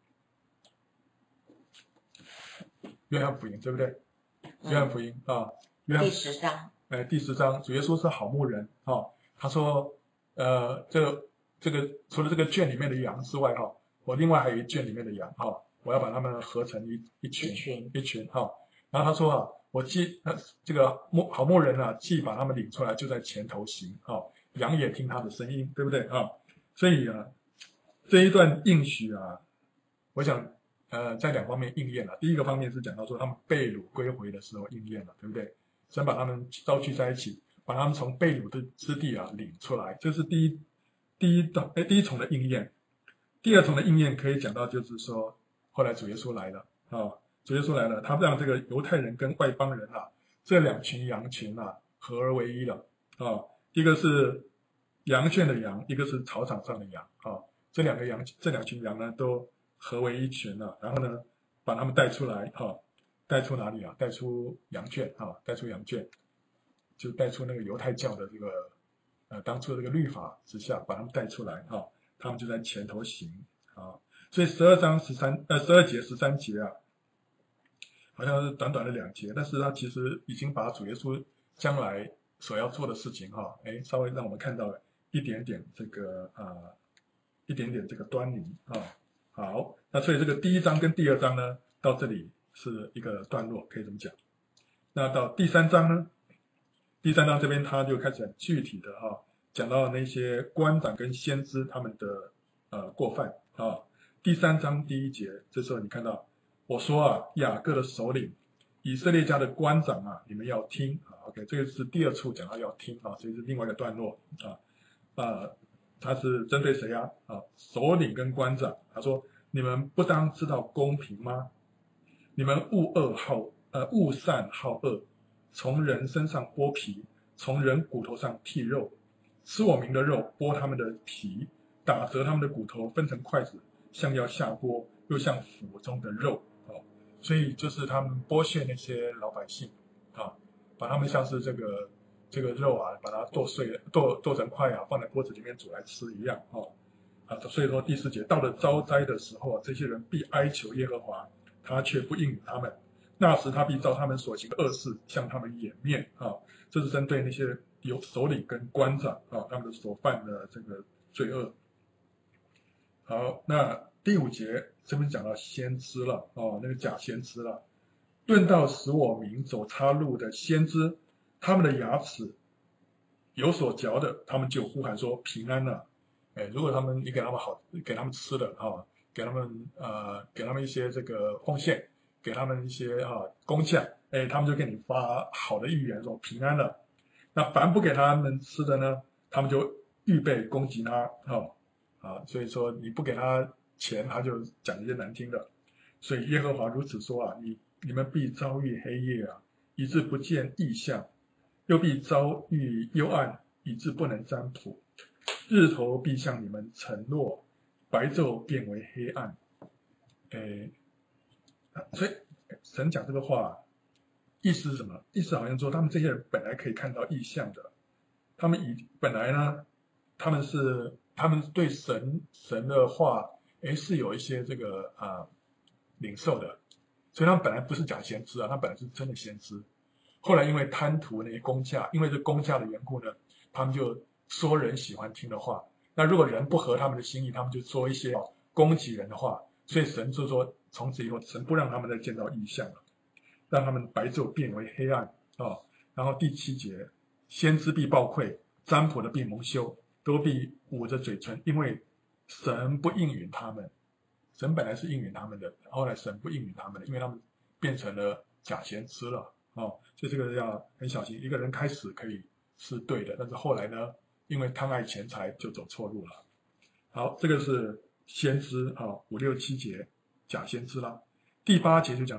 Speaker 1: 约翰福音对不对？约翰福音啊，约翰
Speaker 2: 第十章，
Speaker 1: 哎，第十章，主耶稣是好牧人哦。他说，呃，这个这个除了这个圈里面的羊之外哈、哦，我另外还有一圈里面的羊哈、哦，我要把它们合成一一群
Speaker 2: 一群
Speaker 1: 一群哈、哦。然后他说啊，我既呃这个牧好牧人啊，既把他们领出来，就在前头行哦，羊也听他的声音，对不对啊？所以啊，这一段应许啊，我想呃在两方面应验了。第一个方面是讲到说他们被掳归回的时候应验了，对不对？神把他们召集在一起，把他们从被掳的之地啊领出来，这是第一第一段哎第一重的应验。第二重的应验可以讲到就是说，后来主耶稣来了啊、哦，主耶稣来了，他让这个犹太人跟外邦人啊这两群羊群啊合而为一了啊、哦，一个是羊圈的羊，一个是草场上的羊啊、哦，这两个羊这两群羊呢都合为一群了，然后呢把他们带出来哈。哦，带出哪里啊？带出羊圈啊，带出羊圈，就带出那个犹太教的这个呃当初的这个律法之下，把他们带出来啊，他们就在前头行啊。所以十二章十三呃十二节十三节啊，好像是短短的两节，但是他其实已经把主耶稣将来所要做的事情哈，哎，稍微让我们看到了一点点这个啊、呃、一点点这个端倪啊。好，那所以这个第一章跟第二章呢，到这里是一个段落，可以这么讲。那到第三章呢？第三章这边他就开始很具体的哈、啊，讲到那些官长跟先知他们的呃过犯啊。第三章第一节，这时候你看到我说啊，雅各的首领，以色列家的官长啊，你们要听啊。OK， 这个是第二处讲到要听啊，这是另外一个段落啊啊，他是针对谁啊？啊，首领跟官长，他说你们不当知道公平吗？你们恶恶好呃恶善好恶，从人身上剥皮，从人骨头上剔肉，吃我民的肉，剥他们的皮，打折他们的骨头，分成筷子，像要下锅，又像釜中的肉哦。所以就是他们剥削那些老百姓啊，把他们像是这个这个肉啊，把它剁碎剁剁成块啊，放在锅子里面煮来吃一样哦。啊，所以说第四节到了遭灾的时候，这些人必哀求耶和华，他却不应允他们。那时他必照他们所行的恶事向他们掩面啊，这是针对那些有首领跟官长啊他们所犯的这个罪恶。好，那第五节这边讲到先知了哦，那个假先知了。论到使我民走岔路的先知，他们的牙齿有所嚼的，他们就呼喊说平安了。哎，如果他们你给他们好，给他们吃的哈、哦，给他们呃，给他们一些这个奉献，给他们一些啊工匠，哎，他们就给你发好的预言说平安了。那凡不给他们吃的呢，他们就预备攻击他，哦，啊，所以说你不给他钱，他就讲一些难听的。所以耶和华如此说啊，你你们必遭遇黑夜啊，以致不见异象；又必遭遇幽暗，以致不能占卜。日头必向你们沉落，白昼变为黑暗。诶，所以神讲这个话，意思是什么？意思好像说他们这些人本来可以看到异象的，他们以本来呢，他们是他们对神神的话，诶是有一些这个啊领受的，所以他们本来不是假先知啊，他本来是真的先知。后来因为贪图那些工价，因为这工价的缘故呢，他们就说人喜欢听的话，那如果人不合他们的心意，他们就说一些攻击人的话，所以神就说从此以后神不让他们再见到异象了，让他们白昼变为黑暗啊、哦。然后第七节，先知必暴愧，占卜的必蒙羞，都必捂着嘴唇，因为神不应允他们。神本来是应允他们的，后来神不应允他们的，因为他们变成了假先知了哦。所以这个要很小心，一个人开始可以是对的，但是后来呢，因为贪爱钱财就走错路了。好，这个是先知啊，五六七节假先知啦。第八节就讲到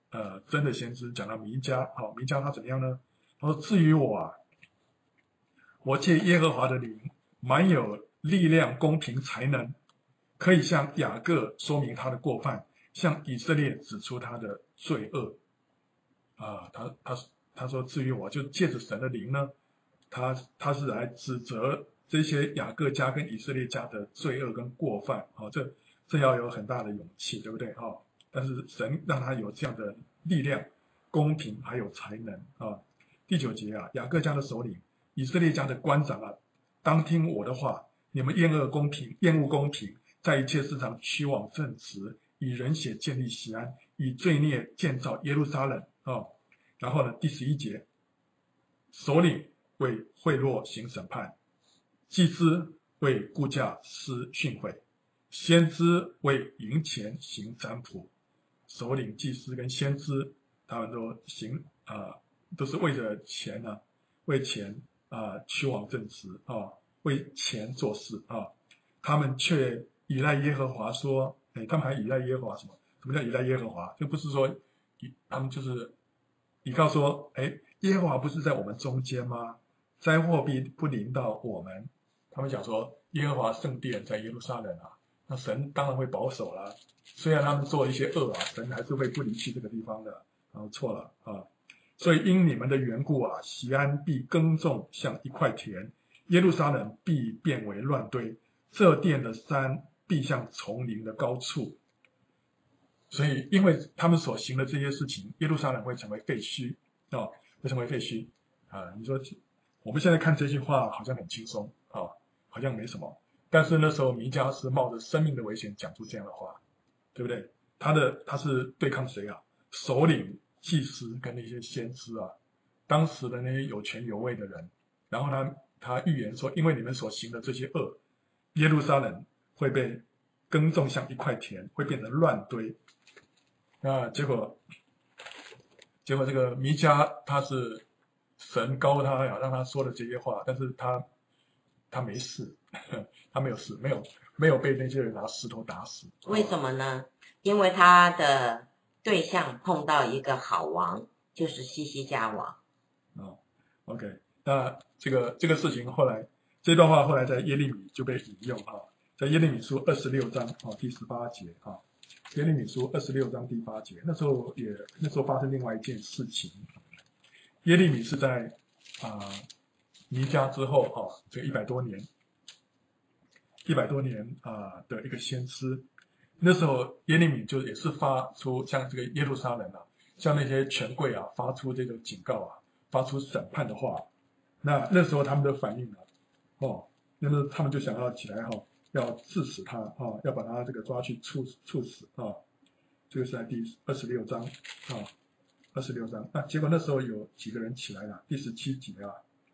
Speaker 1: 呃真的先知，讲到弥迦，好、哦，弥迦他怎么样呢？他说：“至于我啊，我借耶和华的灵，满有力量、公平、才能，可以向雅各说明他的过犯，向以色列指出他的罪恶。”啊，他他他说：“至于我，就借着神的灵呢，他他是来指责这些雅各家跟以色列家的罪恶跟过犯。啊，这这要有很大的勇气，对不对？哈、啊，但是神让他有这样的力量、公平还有才能啊。”第九节啊，雅各家的首领、以色列家的官长啊，当听我的话，你们厌恶公平，厌恶公平，在一切事上屈枉正直，以人血建立锡安，以罪孽建造耶路撒冷啊。然后呢，第十一节，首领为贿赂行审判，祭司为估价施训诲，先知为银钱行占卜。首领、祭司跟先知，他们都行啊、呃，都是为着钱呢、啊，为钱啊、呃、屈枉正直啊，为钱做事啊。他们却依赖耶和华说，哎，他们还依赖耶和华什么？什么叫依赖耶和华？就不是说，他们就是依靠说，哎，耶和华不是在我们中间吗？灾祸必不临到我们。他们讲说，耶和华圣殿在耶路撒冷啊，那神当然会保守啦。虽然他们做一些恶啊，神还是会不离弃这个地方的。然后错了啊，所以因你们的缘故啊，锡安必耕种像一块田，耶路撒冷必变为乱堆，这殿的山必像丛林的高处。所以因为他们所行的这些事情，耶路撒冷会成为废墟啊、哦，会成为废墟啊。你说我们现在看这句话好像很轻松啊、哦，好像没什么，但是那时候弥迦是冒着生命的危险讲出这样的话，对不对？他的他是对抗谁啊？首领、祭司跟那些先知啊，当时的那些有权有位的人，然后他他预言说，因为你们所行的这些恶，耶路撒冷会被耕种像一块田，会变成乱堆。那结果，结果这个弥迦他是神高他呀，让他说了这些话，但是他他没事，他没有事，没有没有被那些人拿石头打死。
Speaker 2: 为什么呢？因为他的对象碰到一个好王，就是西西家王。
Speaker 1: 哦 ，OK， 那这个这个事情后来这段话后来在耶利米就被引用啊，在耶利米书二十六章啊第十八节啊。耶利米书二十六章第八节，那时候也那时候发生另外一件事情。耶利米是在啊、呃、弥迦之后啊，这一百多年，一百多年啊、呃、的一个先知。那时候耶利米就也是发出像这个耶路撒冷啊，像那些权贵啊，发出这种警告啊，发出审判的话。那那时候他们的反应啊，哦，那么他们就想要起来哈、哦。要致死他啊，要把他这个抓去处处死啊，这个是在第二十六章啊，二十六章。那结果那时候有几个人起来了，第十七节啊，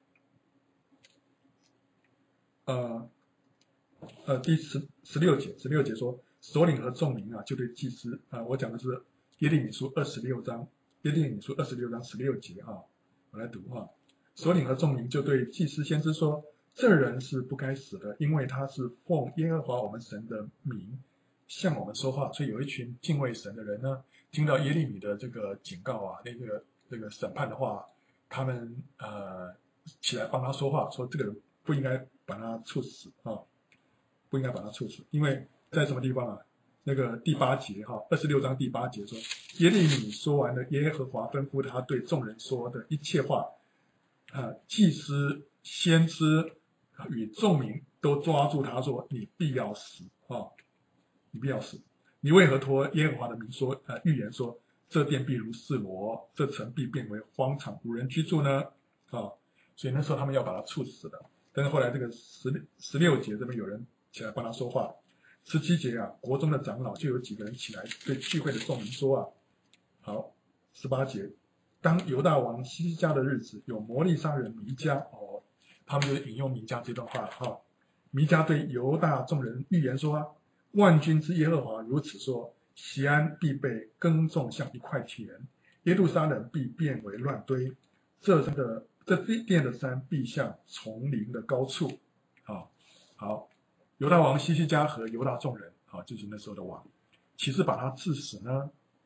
Speaker 1: 呃呃，第十十六节，十六节说，首领和众民啊，就对祭司啊，我讲的是耶利米书二十六章，耶利米书二十六章十六节啊，我来读啊，首领和众民就对祭司先知说。这人是不该死的，因为他是奉耶和华我们神的名向我们说话。所以有一群敬畏神的人呢，听到耶利米的这个警告啊，那个这个审判的话，他们呃起来帮他说话，说这个人不应该把他处死啊，不应该把他处死，因为在什么地方啊？那个第八节哈，二十六章第八节说，耶利米说完了耶和华吩咐他对众人说的一切话，啊，祭司、先知。与众民都抓住他说：“你必要死啊！你必要死！你为何托耶和华的名说呃预言说这殿必如示罗，这城必变为荒场，无人居住呢？”啊，所以那时候他们要把他处死的。但是后来这个十十六节这边有人起来帮他说话，十七节啊，国中的长老就有几个人起来对聚会的众民说啊，好，十八节，当犹大王西西家的日子，有摩利沙人弥迦哦。他们就引用弥迦这段话哈，弥迦对犹大众人预言说啊，万军之耶和华如此说：锡安必被耕种像一块田，耶路撒冷必变为乱堆，这的这殿的山必像丛林的高处。好，好，犹大王西西家和犹大众人，好，就是那时候的王，岂是把他治死呢？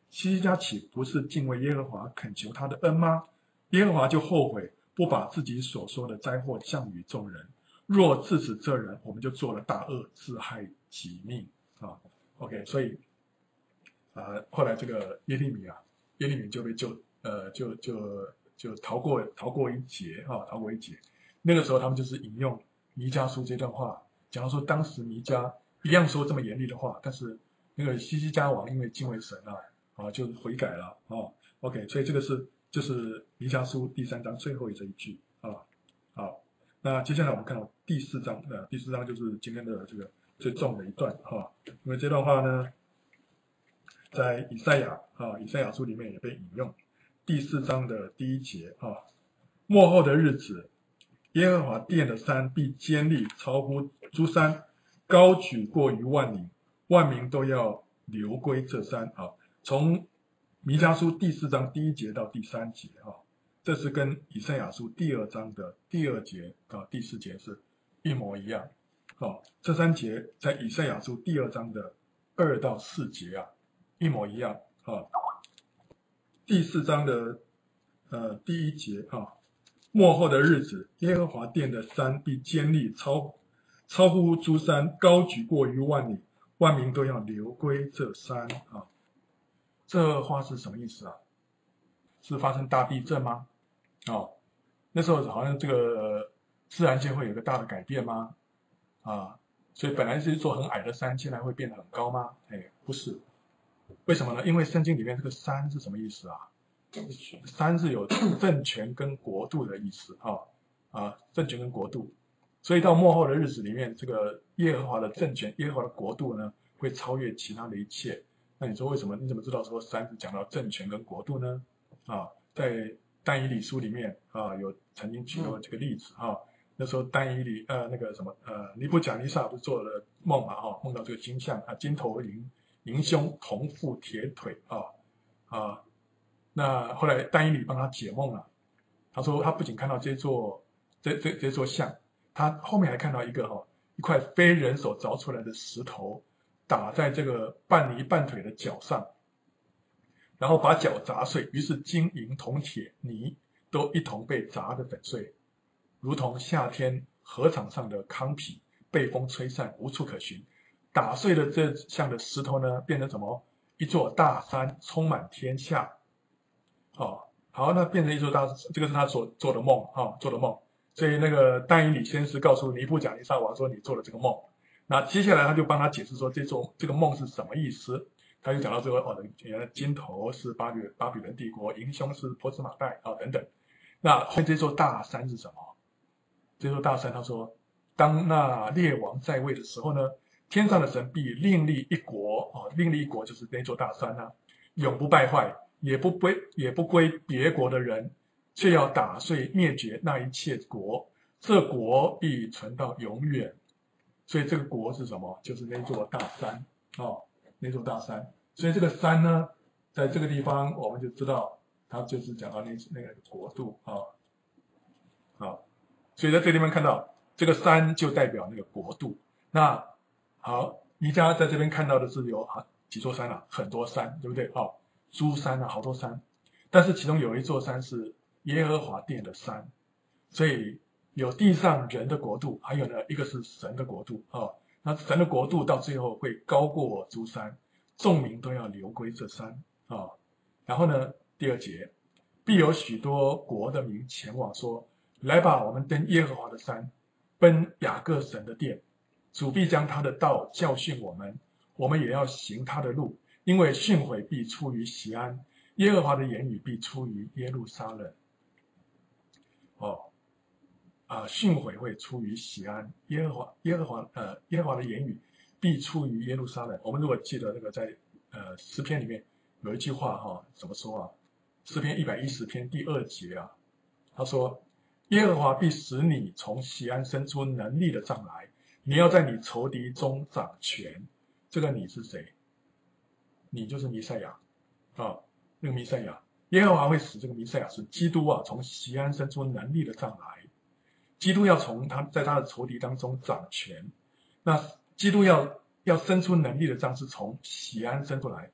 Speaker 1: 希西家岂不是敬畏耶和华，恳求他的恩吗？耶和华就后悔，不把自己所说的灾祸降与众人。若致死这人，我们就做了大恶，自害己命啊。OK， 所以啊、呃，后来这个耶利米啊，耶利米就被救，呃，就就就逃过逃过一劫啊，逃过一劫。那个时候他们就是引用弥迦书这段话，假如说当时弥迦一样说这么严厉的话，但是那个希西家王因为敬畏神啊，啊就悔改了啊。OK， 所以这个是就是弥迦书第三章最后这一句啊。好，那接下来我们看到第四章，呃，第四章就是今天的这个最重的一段哈，因为这段话呢，在以赛亚啊以赛亚书里面也被引用，第四章的第一节啊，末后的日子，耶和华殿的山必坚立，超乎诸山，高举过于万岭，万民都要流归这山啊。从弥迦书第四章第一节到第三节啊，这是跟以赛亚书第二章的第二节到第四节是一模一样。哦，这三节在以赛亚书第二章的二到四节啊，一模一样啊。第四章的呃第一节啊，末后的日子，耶和华殿的山必坚立，超超乎诸山，高举过于万里，万民都要流归这山啊。这话是什么意思啊？是发生大地震吗？哦，那时候好像这个自然界会有个大的改变吗？啊，所以本来是一座很矮的山，现在会变得很高吗？哎，不是。为什么呢？因为圣经里面这个山是什么意思啊？山是有政权跟国度的意思啊啊，政权跟国度。所以到末后的日子里面，这个耶和华的政权、耶和华的国度呢，会超越其他的一切。那你说为什么？你怎么知道说山是讲到政权跟国度呢？啊，在但以理书里面啊，有曾经举过这个例子啊。那时候但以理呃那个什么呃尼布甲尼撒不是做了梦嘛哈、啊，梦到这个金像啊，金头银银胸铜腹铁腿啊啊。那后来但以理帮他解梦了，他说他不仅看到这座这这这座像，他后面还看到一个哈、哦、一块非人手凿出来的石头。打在这个半泥半腿的脚上，然后把脚砸碎，于是金银铜铁泥都一同被砸得粉碎，如同夏天河场上的糠皮被风吹散，无处可寻。打碎的这像的石头呢，变成什么？一座大山，充满天下。哦，好，那变成一座大，这个是他所做的梦啊、哦，做的梦。所以那个但以理先是告诉尼布甲尼撒王说，你做了这个梦。那接下来他就帮他解释说这座这个梦是什么意思，他就讲到这个哦，原来金头是巴比巴比伦帝国，银胸是波斯马代啊、哦、等等。那后面这座大山是什么？这座大山他说，当那列王在位的时候呢，天上的神必另立一国啊、哦，另立一国就是那座大山啊，永不败坏，也不归也不归别国的人，却要打碎灭绝那一切国，这国必存到永远。所以这个国是什么？就是那座大山哦，那座大山。所以这个山呢，在这个地方我们就知道，它就是讲到那那个国度啊，好、哦，所以在这个地方看到这个山就代表那个国度。那好，弥迦在这边看到的是有啊几座山啊，很多山，对不对？哦，诸山啊，好多山，但是其中有一座山是耶和华殿的山，所以。有地上人的国度，还有呢，一个是神的国度啊、哦。那神的国度到最后会高过诸山，众民都要流归这山啊、哦。然后呢，第二节，必有许多国的民前往说：“来吧，我们登耶和华的山，奔雅各神的殿。主必将他的道教训我们，我们也要行他的路，因为训诲必出于锡安，耶和华的言语必出于耶路撒冷。”哦。啊，训诲会出于锡安，耶和华耶和华呃耶和华的言语必出于耶路撒冷。我们如果记得那个在呃诗篇里面有一句话哈、哦，怎么说啊？诗篇一百一十篇第二节啊，他说：“耶和华必使你从锡安生出能力的杖来，你要在你仇敌中掌权。”这个你是谁？你就是弥赛亚啊，那个弥赛亚，耶和华会使这个弥赛亚是基督啊，从锡安生出能力的杖来。基督要从他在他的仇敌当中掌权，那基督要要生出能力的杖是从锡安生出来，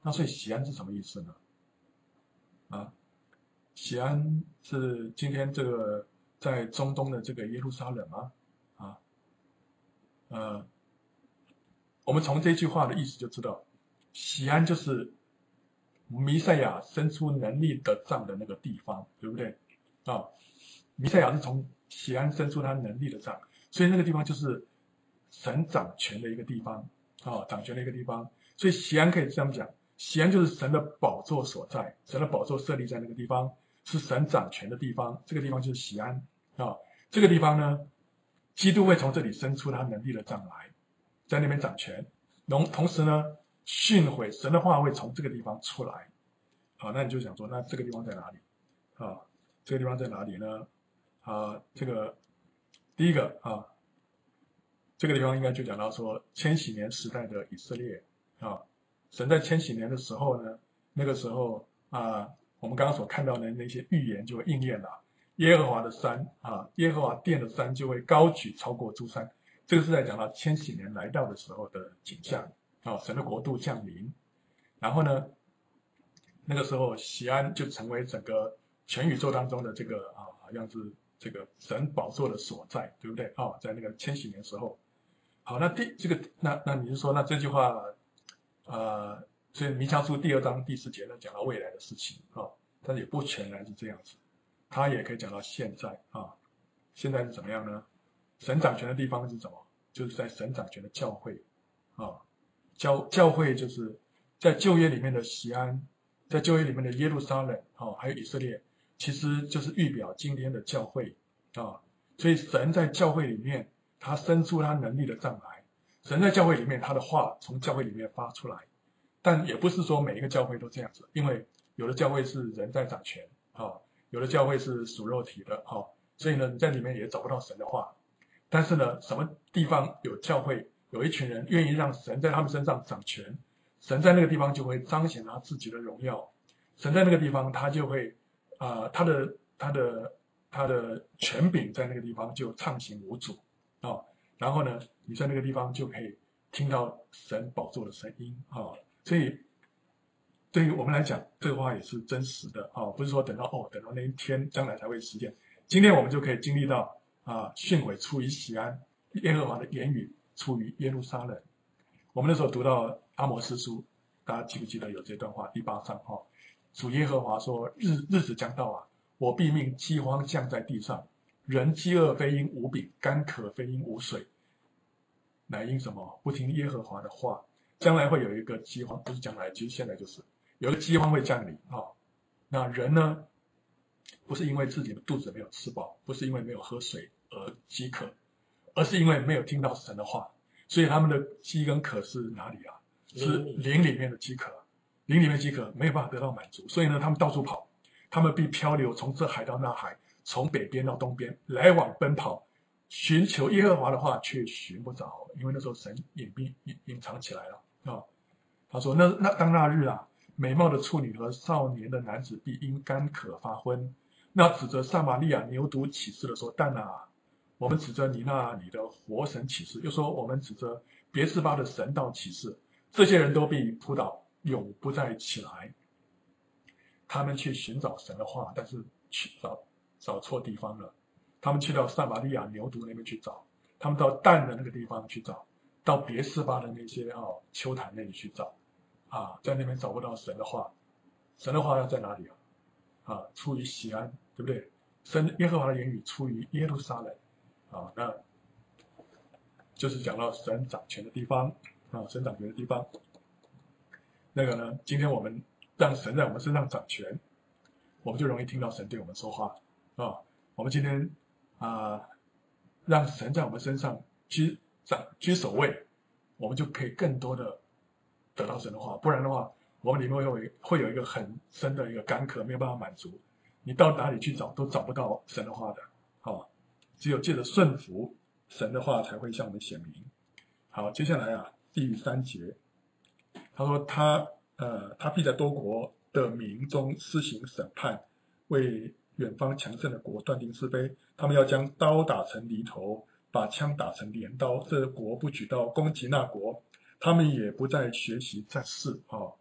Speaker 1: 那所以西安是什么意思呢？啊，西安是今天这个在中东的这个耶路撒冷吗？啊，呃，我们从这句话的意思就知道，西安就是弥赛亚伸出能力的杖的那个地方，对不对？啊，弥赛亚是从西安伸出他能力的杖，所以那个地方就是神掌权的一个地方啊，掌权的一个地方。所以西安可以这样讲，西安就是神的宝座所在，神的宝座设立在那个地方，是神掌权的地方，这个地方就是西安啊。这个地方呢，基督会从这里伸出他能力的杖来，在那边掌权。同同时呢，训诲神的话会从这个地方出来。好，那你就想说，那这个地方在哪里？啊，这个地方在哪里呢？啊，这个第一个啊，这个地方应该就讲到说，千禧年时代的以色列啊，神在千禧年的时候呢，那个时候啊，我们刚刚所看到的那些预言就会应验了。耶和华的山啊，耶和华殿的山就会高举超过诸山。这个是在讲到千禧年来到的时候的景象啊，神的国度降临。然后呢，那个时候西安就成为整个全宇宙当中的这个啊，好像是这个神宝座的所在，对不对？啊，在那个千禧年时候。好，那第这个那那你是说，那这句话，呃，所以弥迦书第二章第四节呢讲到未来的事情啊，但也不全然是这样子，它也可以讲到现在啊。现在是怎么样呢？神掌权的地方是什么？就是在神掌权的教会啊，教教会就是在旧约里面的西安，在旧约里面的耶路撒冷啊，还有以色列，其实就是预表今天的教会啊。所以神在教会里面，他伸出他能力的杖来。神在教会里面，他的话从教会里面发出来，但也不是说每一个教会都这样子，因为有的教会是人在掌权啊，有的教会是属肉体的啊，所以呢，你在里面也找不到神的话。但是呢，什么地方有教会，有一群人愿意让神在他们身上掌权，神在那个地方就会彰显他自己的荣耀。神在那个地方，他就会啊、呃，他的他的他的权柄在那个地方就畅行无阻啊、哦。然后呢，你在那个地方就可以听到神宝座的声音啊、哦。所以对于我们来讲，这个话也是真实的啊、哦，不是说等到哦等到那一天将来才会实现。今天我们就可以经历到啊，训诲出于西安，耶和华的言语出于耶路撒冷。我们那时候读到阿摩司书，大家记不记得有这段话？第八章哈、哦，主耶和华说：日日子将到啊，我必命饥荒降在地上，人饥饿非因无饼，干渴非因无水，乃因什么？不听耶和华的话。将来会有一个饥荒，不是将来，其实现在就是有一个饥荒会降临啊、哦。那人呢？不是因为自己的肚子没有吃饱，不是因为没有喝水而饥渴，而是因为没有听到神的话，所以他们的饥跟渴是哪里啊？是灵里面的饥渴，灵里面饥渴没有办法得到满足，所以呢，他们到处跑，他们必漂流，从这海到那海，从北边到东边，来往奔跑，寻求耶和华的话，却寻不着，因为那时候神隐蔽隐隐藏起来了啊、哦。他说：那那当那日啊，美貌的处女和少年的男子必因干渴发昏。那指着撒玛利亚牛犊起誓的说：但啊，我们指着你那里的活神起誓，又说我们指着别是巴的神道起誓，这些人都必扑倒，永不再起来。他们去寻找神的话，但是去找找错地方了。他们去到撒玛利亚牛犊那边去找，他们到但的那个地方去找，到别是巴的那些哦丘坛那里去找，啊，在那边找不到神的话。神的话要在哪里啊？啊，出于西安，对不对？神耶和华的言语出于耶路撒冷，啊，那就是讲到神掌权的地方啊，神掌权的地方。那个呢，今天我们让神在我们身上掌权，我们就容易听到神对我们说话啊。我们今天啊，让神在我们身上居掌居首位，我们就可以更多的得到神的话。不然的话，我们里面会有会有一个很深的一个干渴，没有办法满足。你到哪里去找都找不到神的话的，好，只有借着顺服神的话，才会向我们显明。好，接下来啊，第三节，他说他呃，他必在多国的民中施行审判，为远方强盛的国断定是非。他们要将刀打成犁头，把枪打成镰刀。这国不举刀攻击那国，他们也不再学习战事啊。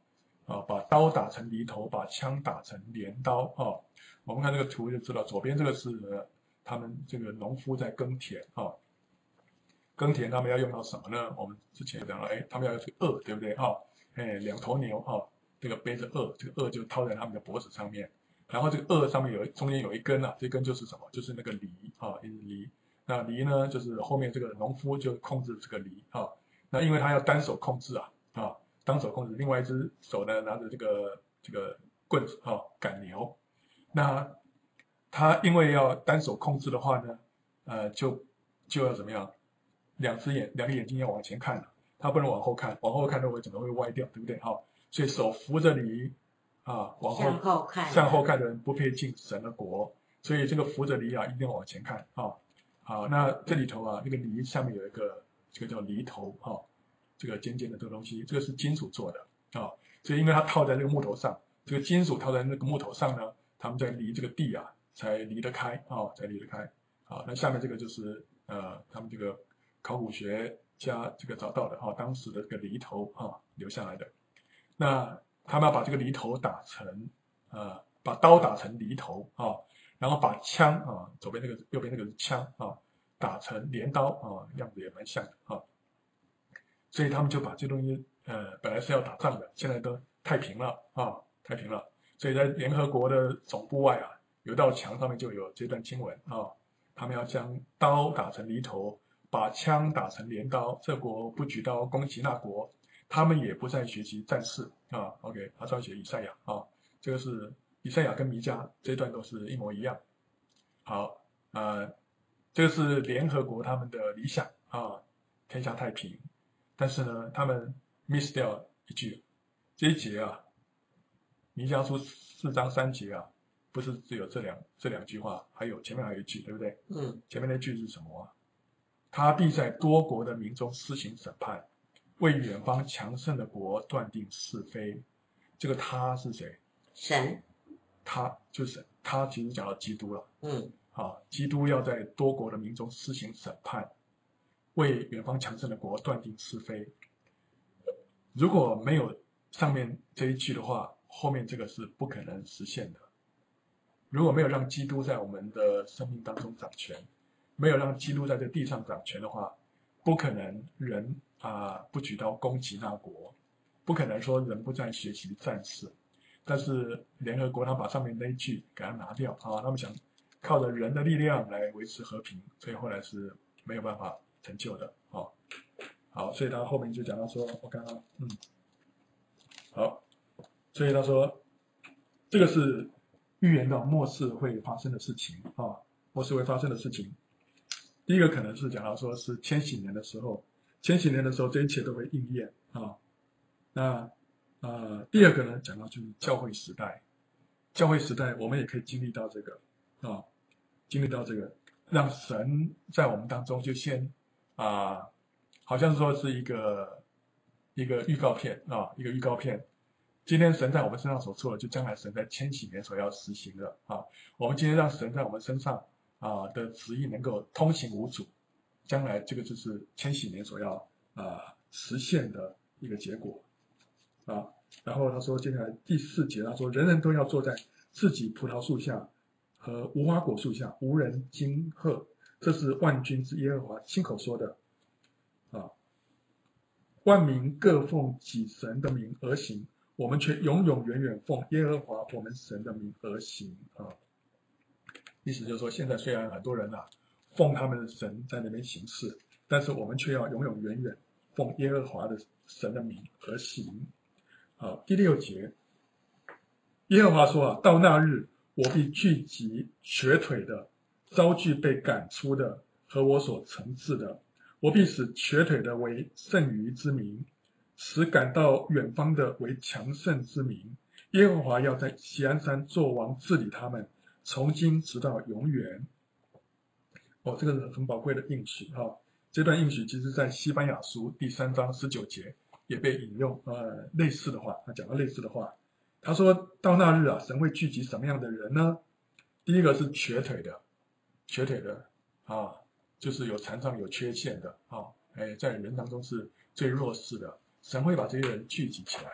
Speaker 1: 啊，把刀打成犁头，把枪打成镰刀啊。我们看这个图就知道，左边这个是他们这个农夫在耕田啊。耕田他们要用到什么呢？我们之前讲了，哎，他们要有这个轭，对不对？哈，哎，两头牛哈，这个背着轭，这个轭就套在他们的脖子上面。然后这个轭上面有中间有一根啊，这根就是什么？就是那个犁啊，犁。那犁呢，就是后面这个农夫就控制这个犁啊。那因为他要单手控制啊，啊，单手控制，另外一只手呢拿着这个这个棍子啊赶牛。那他因为要单手控制的话呢，呃，就就要怎么样？两只眼，两个眼睛要往前看了，他不能往后看，往后看都会怎么会歪掉，对不对？哈，所以手扶着犁啊，往后
Speaker 2: 向后看，
Speaker 1: 向后看的人不配进神的国。所以这个扶着犁啊，一定要往前看啊。好，那这里头啊，那个犁下面有一个这个叫犁头哈、啊，这个尖尖的这个东西，这个是金属做的啊。所以因为它套在这个木头上，这个金属套在那个木头上呢，他们在犁这个地啊，才离得开啊，才离得开。好，那下面这个就是呃，他们这个。考古学家这个找到的哈、啊，当时的这个犁头哈、啊、留下来的，那他们要把这个犁头打成呃，把刀打成犁头啊，然后把枪啊，左边那个右边那个是枪啊，打成镰刀啊，样子也蛮像的啊，所以他们就把这东西呃，本来是要打仗的，现在都太平了啊，太平了，所以在联合国的总部外啊，有道墙上面就有这段经文啊，他们要将刀打成犁头。把枪打成镰刀，这国不举刀攻击那国，他们也不再学习战事啊。OK， 他抄写以赛亚啊，这个是以赛亚跟弥迦这一段都是一模一样。好，呃，这个是联合国他们的理想啊，天下太平。但是呢，他们 miss 掉一句，这一节啊，弥迦书四章三节啊，不是只有这两这两句话，还有前面还有一句，对不对？
Speaker 2: 嗯，
Speaker 1: 前面那句是什么啊？他必在多国的民中施行审判，为远方强盛的国断定是非。这个他是谁？
Speaker 2: 神。
Speaker 1: 他就是神，他其实讲到基督了。
Speaker 2: 嗯，
Speaker 1: 啊，基督要在多国的民中施行审判，为远方强盛的国断定是非。如果没有上面这一句的话，后面这个是不可能实现的。如果没有让基督在我们的生命当中掌权，没有让基督在这地上掌权的话，不可能人啊、呃、不举刀攻击那国，不可能说人不再学习战事。但是联合国他把上面那一句给它拿掉啊，他们想靠着人的力量来维持和平，所以后来是没有办法成就的啊。好，所以他后面就讲到说，我看看，嗯，好，所以他说这个是预言到末世会发生的事情啊，末世会发生的事情。第一个可能是讲到说是千禧年的时候，千禧年的时候这一切都会应验啊。那呃，第二个呢，讲到就是教会时代，教会时代我们也可以经历到这个啊，经历到这个，让神在我们当中就先啊，好像说是一个一个预告片啊，一个预告片。今天神在我们身上所做的，就将来神在千禧年所要实行的啊。我们今天让神在我们身上。啊的旨意能够通行无阻，将来这个就是千禧年所要啊实现的一个结果啊。然后他说，接下来第四节，他说人人都要坐在自己葡萄树下和无花果树下，无人惊吓，这是万军之耶和华亲口说的啊。万民各奉己神的名而行，我们却永永远远奉耶和华我们神的名而行啊。意思就是说，现在虽然很多人啊奉他们的神在那边行事，但是我们却要永永远远奉耶和华的神的名而行。好，第六节，耶和华说啊，到那日，我必聚集瘸腿的，招聚被赶出的和我所惩治的，我必使瘸腿的为剩余之民，使赶到远方的为强盛之民。耶和华要在锡安山作王治理他们，从今直到永远。哦，这个是很宝贵的应许哈、哦。这段应许其实在西班牙书第三章十九节也被引用，呃，类似的话，他讲了类似的话。他说到那日啊，神会聚集什么样的人呢？第一个是瘸腿的，瘸腿的啊，就是有残障、有缺陷的啊，哎，在人当中是最弱势的。神会把这些人聚集起来，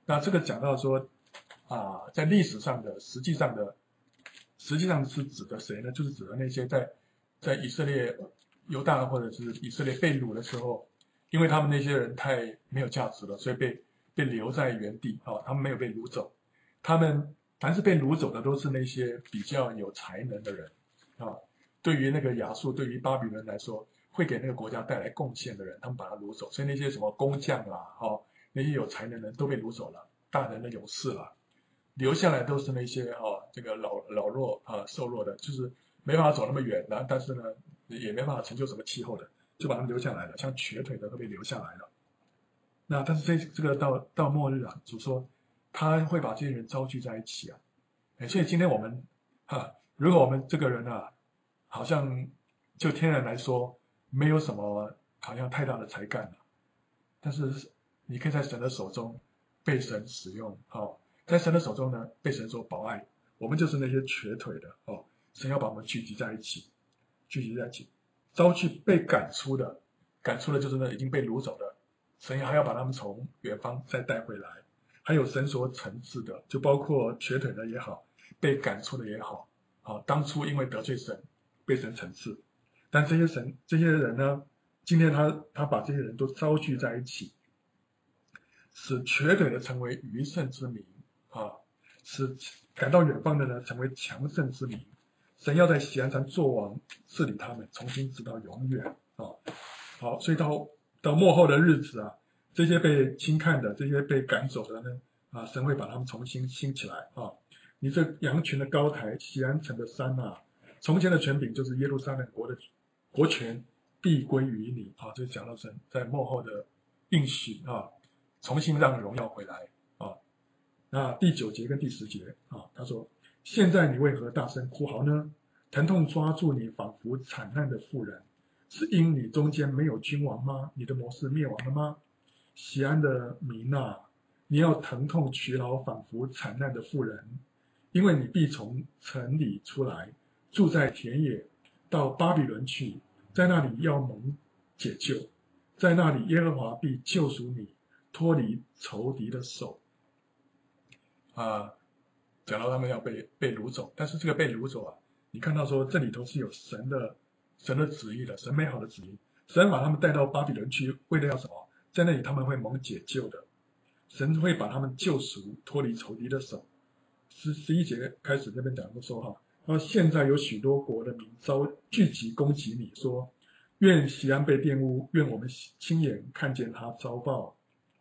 Speaker 1: 那这个讲到说啊，在历史上的实际上的实际上是指的谁呢？就是指的那些在在以色列犹大或者是以色列被掳的时候，因为他们那些人太没有价值了，所以被被留在原地啊，他们没有被掳走。他们凡是被掳走的都是那些比较有才能的人啊。对于那个亚述，对于巴比伦来说，会给那个国家带来贡献的人，他们把他掳走。所以那些什么工匠啦，哦，那些有才能的人都被掳走了，大人的勇士啦，留下来都是那些哦，这个老老弱啊、瘦弱的，就是没办法走那么远的，但是呢，也没办法成就什么气候的，就把他们留下来了。像瘸腿的都被留下来了。那但是这这个到到末日啊，主说他会把这些人招聚在一起啊。哎，所以今天我们哈，如果我们这个人啊，好像就天然来说没有什么好像太大的才干了，但是你可以在神的手中被神使用哦，在神的手中呢被神所保爱。我们就是那些瘸腿的哦，神要把我们聚集在一起，聚集在一起，招去被赶出的，赶出的就是那已经被掳走的，神还要把他们从远方再带回来。还有神所惩治的，就包括瘸腿的也好，被赶出的也好，好，当初因为得罪神被神惩治，但这些神这些人呢，今天他他把这些人都招聚在一起，使瘸腿的成为余剩之民啊，使赶到远方的呢成为强盛之民。神要在锡安山作王，治理他们，从今直到永远啊。好，所以到到末后的日子啊，这些被轻看的，这些被赶走的呢，啊，神会把他们重新兴起来啊。你这羊群的高台，锡安城的山啊，从前的权柄就是耶路撒冷国的国权必归于你啊。这讲到神在末后的应许啊，重新让荣耀回来啊。那第九节跟第十节啊，他说：现在你为何大声哭嚎呢？疼痛抓住你，仿佛惨难的妇人，是因你中间没有君王吗？你的谋士灭亡了吗？锡安的民啊，你要疼痛劬劳，仿佛惨难的妇人，因为你必从城里出来，住在田野，到巴比伦去，在那里要蒙解救，在那里耶和华必救赎你，脱离仇敌的手。啊，讲到他们要被被掳走，但是这个被掳走啊，你看到说这里头是有神的神的旨意的，神美好的旨意，神把他们带到巴比伦去，为了要什么？在那里他们会蒙解救的，神会把他们救赎，脱离仇敌的手。十十一节开始这边讲的说哈，那现在有许多国的民遭聚集攻击你，说愿锡安被玷污，愿我们亲眼看见他遭报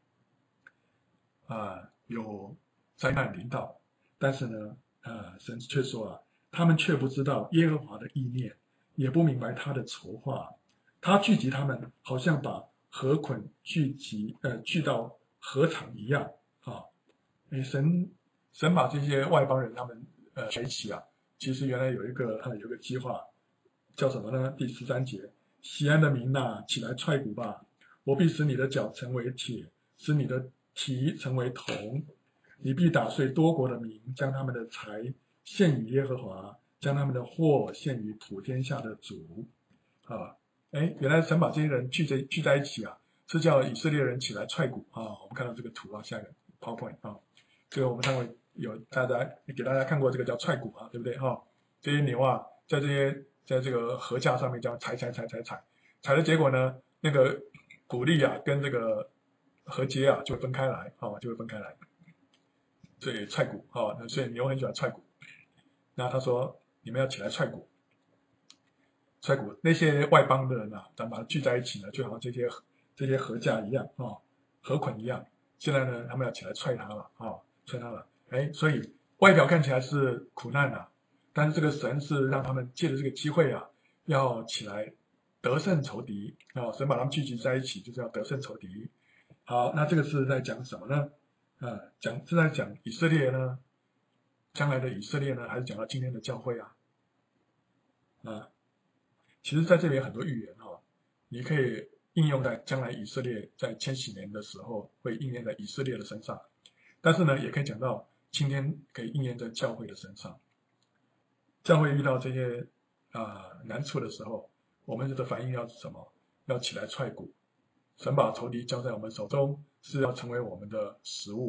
Speaker 1: 啊，有灾难临到。但是呢，啊，神却说啊，他们却不知道耶和华的意念，也不明白他的筹划。他聚集他们，好像把河捆聚集呃聚到河场一样啊。神神把这些外邦人他们呃学起啊，其实原来有一个呃有一个计划，叫什么呢？第十三节，锡安的民啊，起来踹鼓吧！我必使你的脚成为铁，使你的蹄成为铜。你必打碎多国的民，将他们的财献与耶和华，将他们的货献于普天下的主。啊，哎，原来神把这些人聚在聚在一起啊，是叫以色列人起来踹鼓啊。我们看到这个图啊，下一个 PowerPoint 啊，这个我们上回有大家给大家看过，这个叫踹鼓啊，对不对哈？这些牛啊，在这些在这个禾架上面这样踩踩踩踩踩，踩的结果呢，那个谷粒啊跟这个禾秸啊就会分开来啊，就会分开来。所以踹鼓啊，那所以牛很喜欢踹鼓。那他说你们要起来踹鼓，踹鼓。那些外邦的人啊，咱把它聚在一起呢，就好像这些这些禾架一样啊，禾捆一样。现在呢，他们要起来踹它了啊，踹它了。哎，所以外表看起来是苦难啊，但是这个神是让他们借着这个机会啊，要起来得胜仇敌啊。神把他们聚集在一起，就是要得胜仇敌。好，那这个是在讲什么呢？啊，讲是在讲以色列呢，将来的以色列呢，还是讲到今天的教会啊？啊，其实在这里有很多预言哈、哦，你可以应用在将来以色列在千禧年的时候会应验在以色列的身上，但是呢，也可以讲到今天可以应验在教会的身上。教会遇到这些啊、呃、难处的时候，我们的反应要是什么？要起来踹鼓，神把仇敌交在我们手中，是要成为我们的食物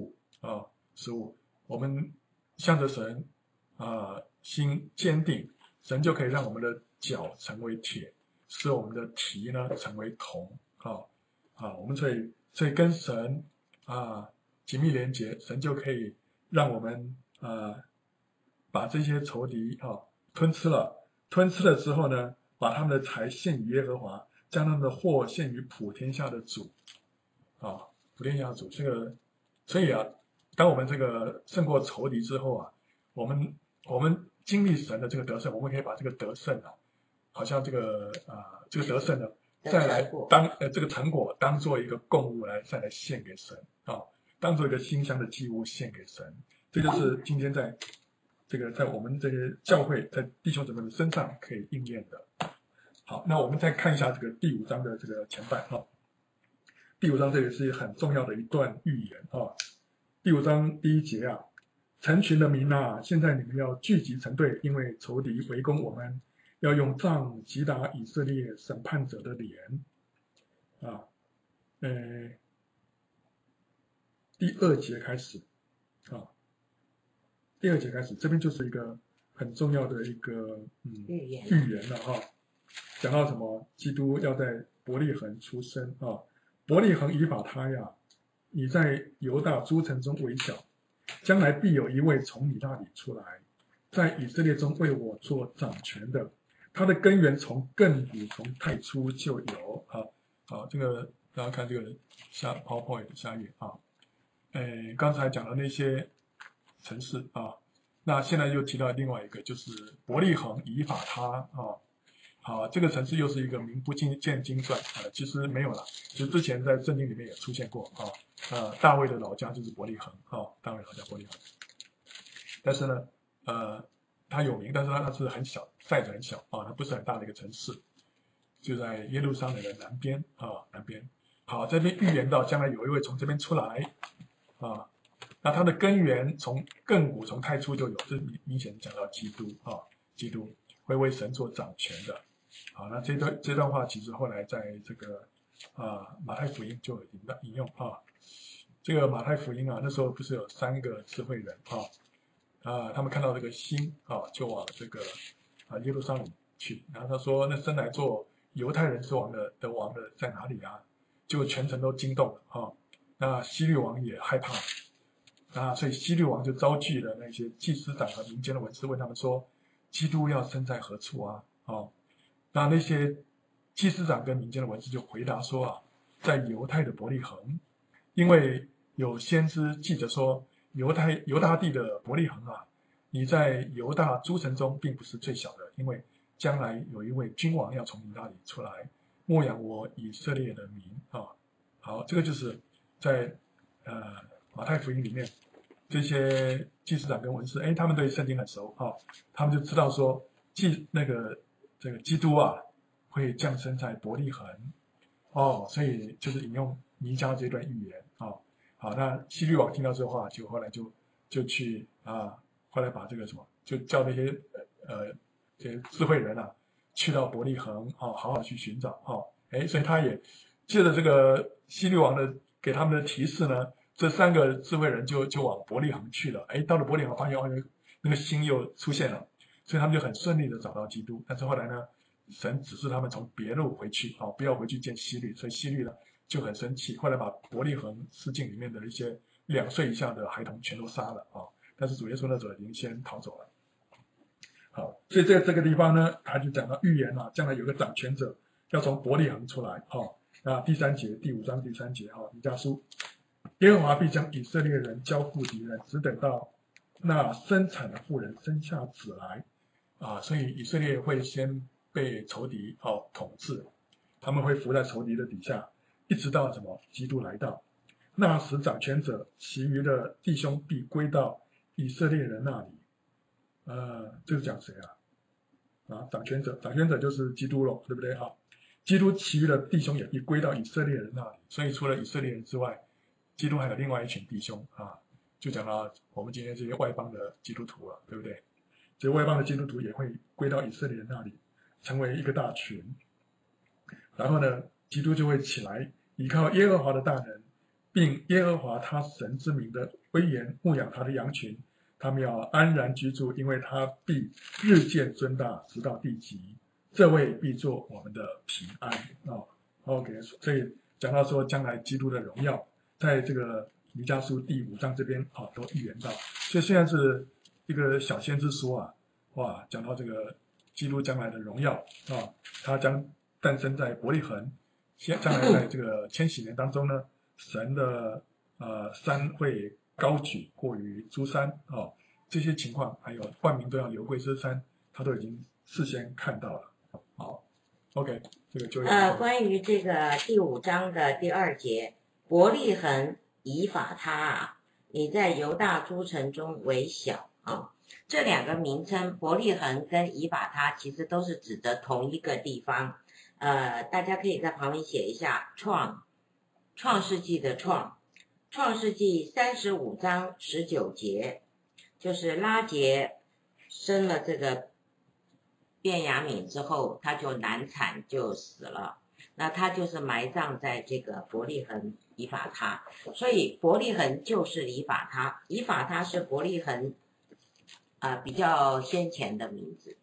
Speaker 1: 啊，十五，我们向着神啊，心坚定，神就可以让我们的脚成为铁，使我们的蹄呢成为铜啊啊，我们所以所以跟神啊紧密连结，神就可以让我们啊把这些仇敌啊吞吃了，吞吃了之后呢，把他们的财献于耶和华，将他们的货献于普天下的主啊，普天下的主这个，所以啊，当我们这个胜过仇敌之后啊，我们我们经历神的这个得胜，我们可以把这个得胜啊，好像这个啊、呃、这个得胜呢，再来当呃这个成果当做一个供物来再来献给神啊，当做一个馨香的祭物献给神，这就是今天在这个在我们这些教会在弟兄姊妹的身上可以应验的。好，那我们再看一下这个第五章的这个前半哈。第五章这里是很重要的一段预言啊。第五章第一节啊，成群的民啊，现在你们要聚集成队，因为仇敌围攻我们，要用杖击打以色列审判者的脸啊。呃，第二节开始啊，第二节开始，这边就是一个很重要的一个嗯
Speaker 2: 预言
Speaker 1: 预言了哈。讲到什么？基督要在伯利恒出生啊，伯利恒以法他呀，你在犹大诸城中为小，将来必有一位从你那里出来，在以色列中为我做掌权的，他的根源从亘古从太初就有啊。好，这个大家看这个下 PowerPoint 下页啊，诶，刚才讲的那些城市啊，那现在又提到另外一个，就是伯利恒以法他啊。好，这个城市又是一个名不见经传啊、呃，其实没有了，其实之前在圣经里面也出现过啊。呃，大卫的老家就是伯利恒啊，大卫老家伯利恒。但是呢，呃，它有名，但是它它是很小，寨子很小啊，它不是很大的一个城市，就在耶路撒冷的南边啊，南边。好，这边预言到将来有一位从这边出来啊，那它的根源从亘古从太初就有，这明明显讲到基督啊，基督会为神做掌权的。好，那这段这段话其实后来在这个啊马太福音就引引用啊，这个马太福音啊，那时候不是有三个智慧人啊啊，他们看到这个星啊，就往这个啊耶路撒冷去，然后他说那生来做犹太人之王的的王的在哪里啊？就全城都惊动了啊，那希律王也害怕啊，所以希律王就召集了那些祭司长和民间的文士，问他们说，基督要生在何处啊？啊。那那些祭司长跟民间的文士就回答说啊，在犹太的伯利恒，因为有先知记着说，犹太犹大地的伯利恒啊，你在犹大诸城中并不是最小的，因为将来有一位君王要从你那里出来，牧养我以色列的民啊。好，这个就是在呃马太福音里面，这些祭司长跟文士，哎，他们对圣经很熟啊，他们就知道说，祭那个。这个基督啊，会降生在伯利恒，哦，所以就是引用弥迦这段预言啊、哦。好，那希律王听到这话，就后来就就去啊，后来把这个什么，就叫那些呃这些智慧人啊，去到伯利恒啊、哦，好好去寻找啊。哎、哦，所以他也借着这个希律王的给他们的提示呢，这三个智慧人就就往伯利恒去了。哎，到了伯利恒，发现哦，那个星又出现了。所以他们就很顺利的找到基督，但是后来呢，神指示他们从别路回去啊、哦，不要回去见希律，所以希律呢就很生气，后来把伯利恒司境里面的一些两岁以下的孩童全都杀了啊、哦。但是主耶稣那时候已经先逃走了。好，所以在这个地方呢，他就讲到预言啊，将来有个掌权者要从伯利恒出来哈、哦。那第三节第五章第三节哈，弥迦书，耶和华必将以色列人交付敌人，只等到那生产的妇人生下子来。啊，所以以色列会先被仇敌哦统治，他们会服在仇敌的底下，一直到什么基督来到，那时掌权者，其余的弟兄必归到以色列人那里。呃，这是讲谁啊？啊，掌权者，掌权者就是基督了，对不对？哈，基督其余的弟兄也必归到以色列人那里。所以除了以色列人之外，基督还有另外一群弟兄啊，就讲到我们今天这些外邦的基督徒了，对不对？这外邦的基督徒也会归到以色列人那里，成为一个大群。然后呢，基督就会起来，依靠耶和华的大能， 并耶和华他神之名的威严牧养他的羊群，他们要安然居住，因为他必日渐增大，直到地极。这位必做我们的平安。哦 OK， 所以讲到说将来基督的荣耀，在这个弥迦书第五章这边啊、哦、都预言到。所以虽然是一个小先知书啊，哇，讲到这个基督将来的荣耀啊、哦，他将诞生在伯利恒，将来在这个千禧年当中呢，神的呃山会高举过于诸山哦，这些情况还有万民都要流归这山，他都已经事先看到了。好 ，OK， 这个就
Speaker 2: 呃，关于这个第五章的第二节，伯利恒以法他啊，你在犹大诸城中为小啊，这两个名称伯利恒跟以法他其实都是指的同一个地方。呃，大家可以在旁边写一下创创世纪的创，创世纪三十五章十九节，就是拉结生了这个便雅悯之后，他就难产就死了，那他就是埋葬在这个伯利恒以法他，所以伯利恒就是以法他，以法他是伯利恒啊、呃、比较先前的名字。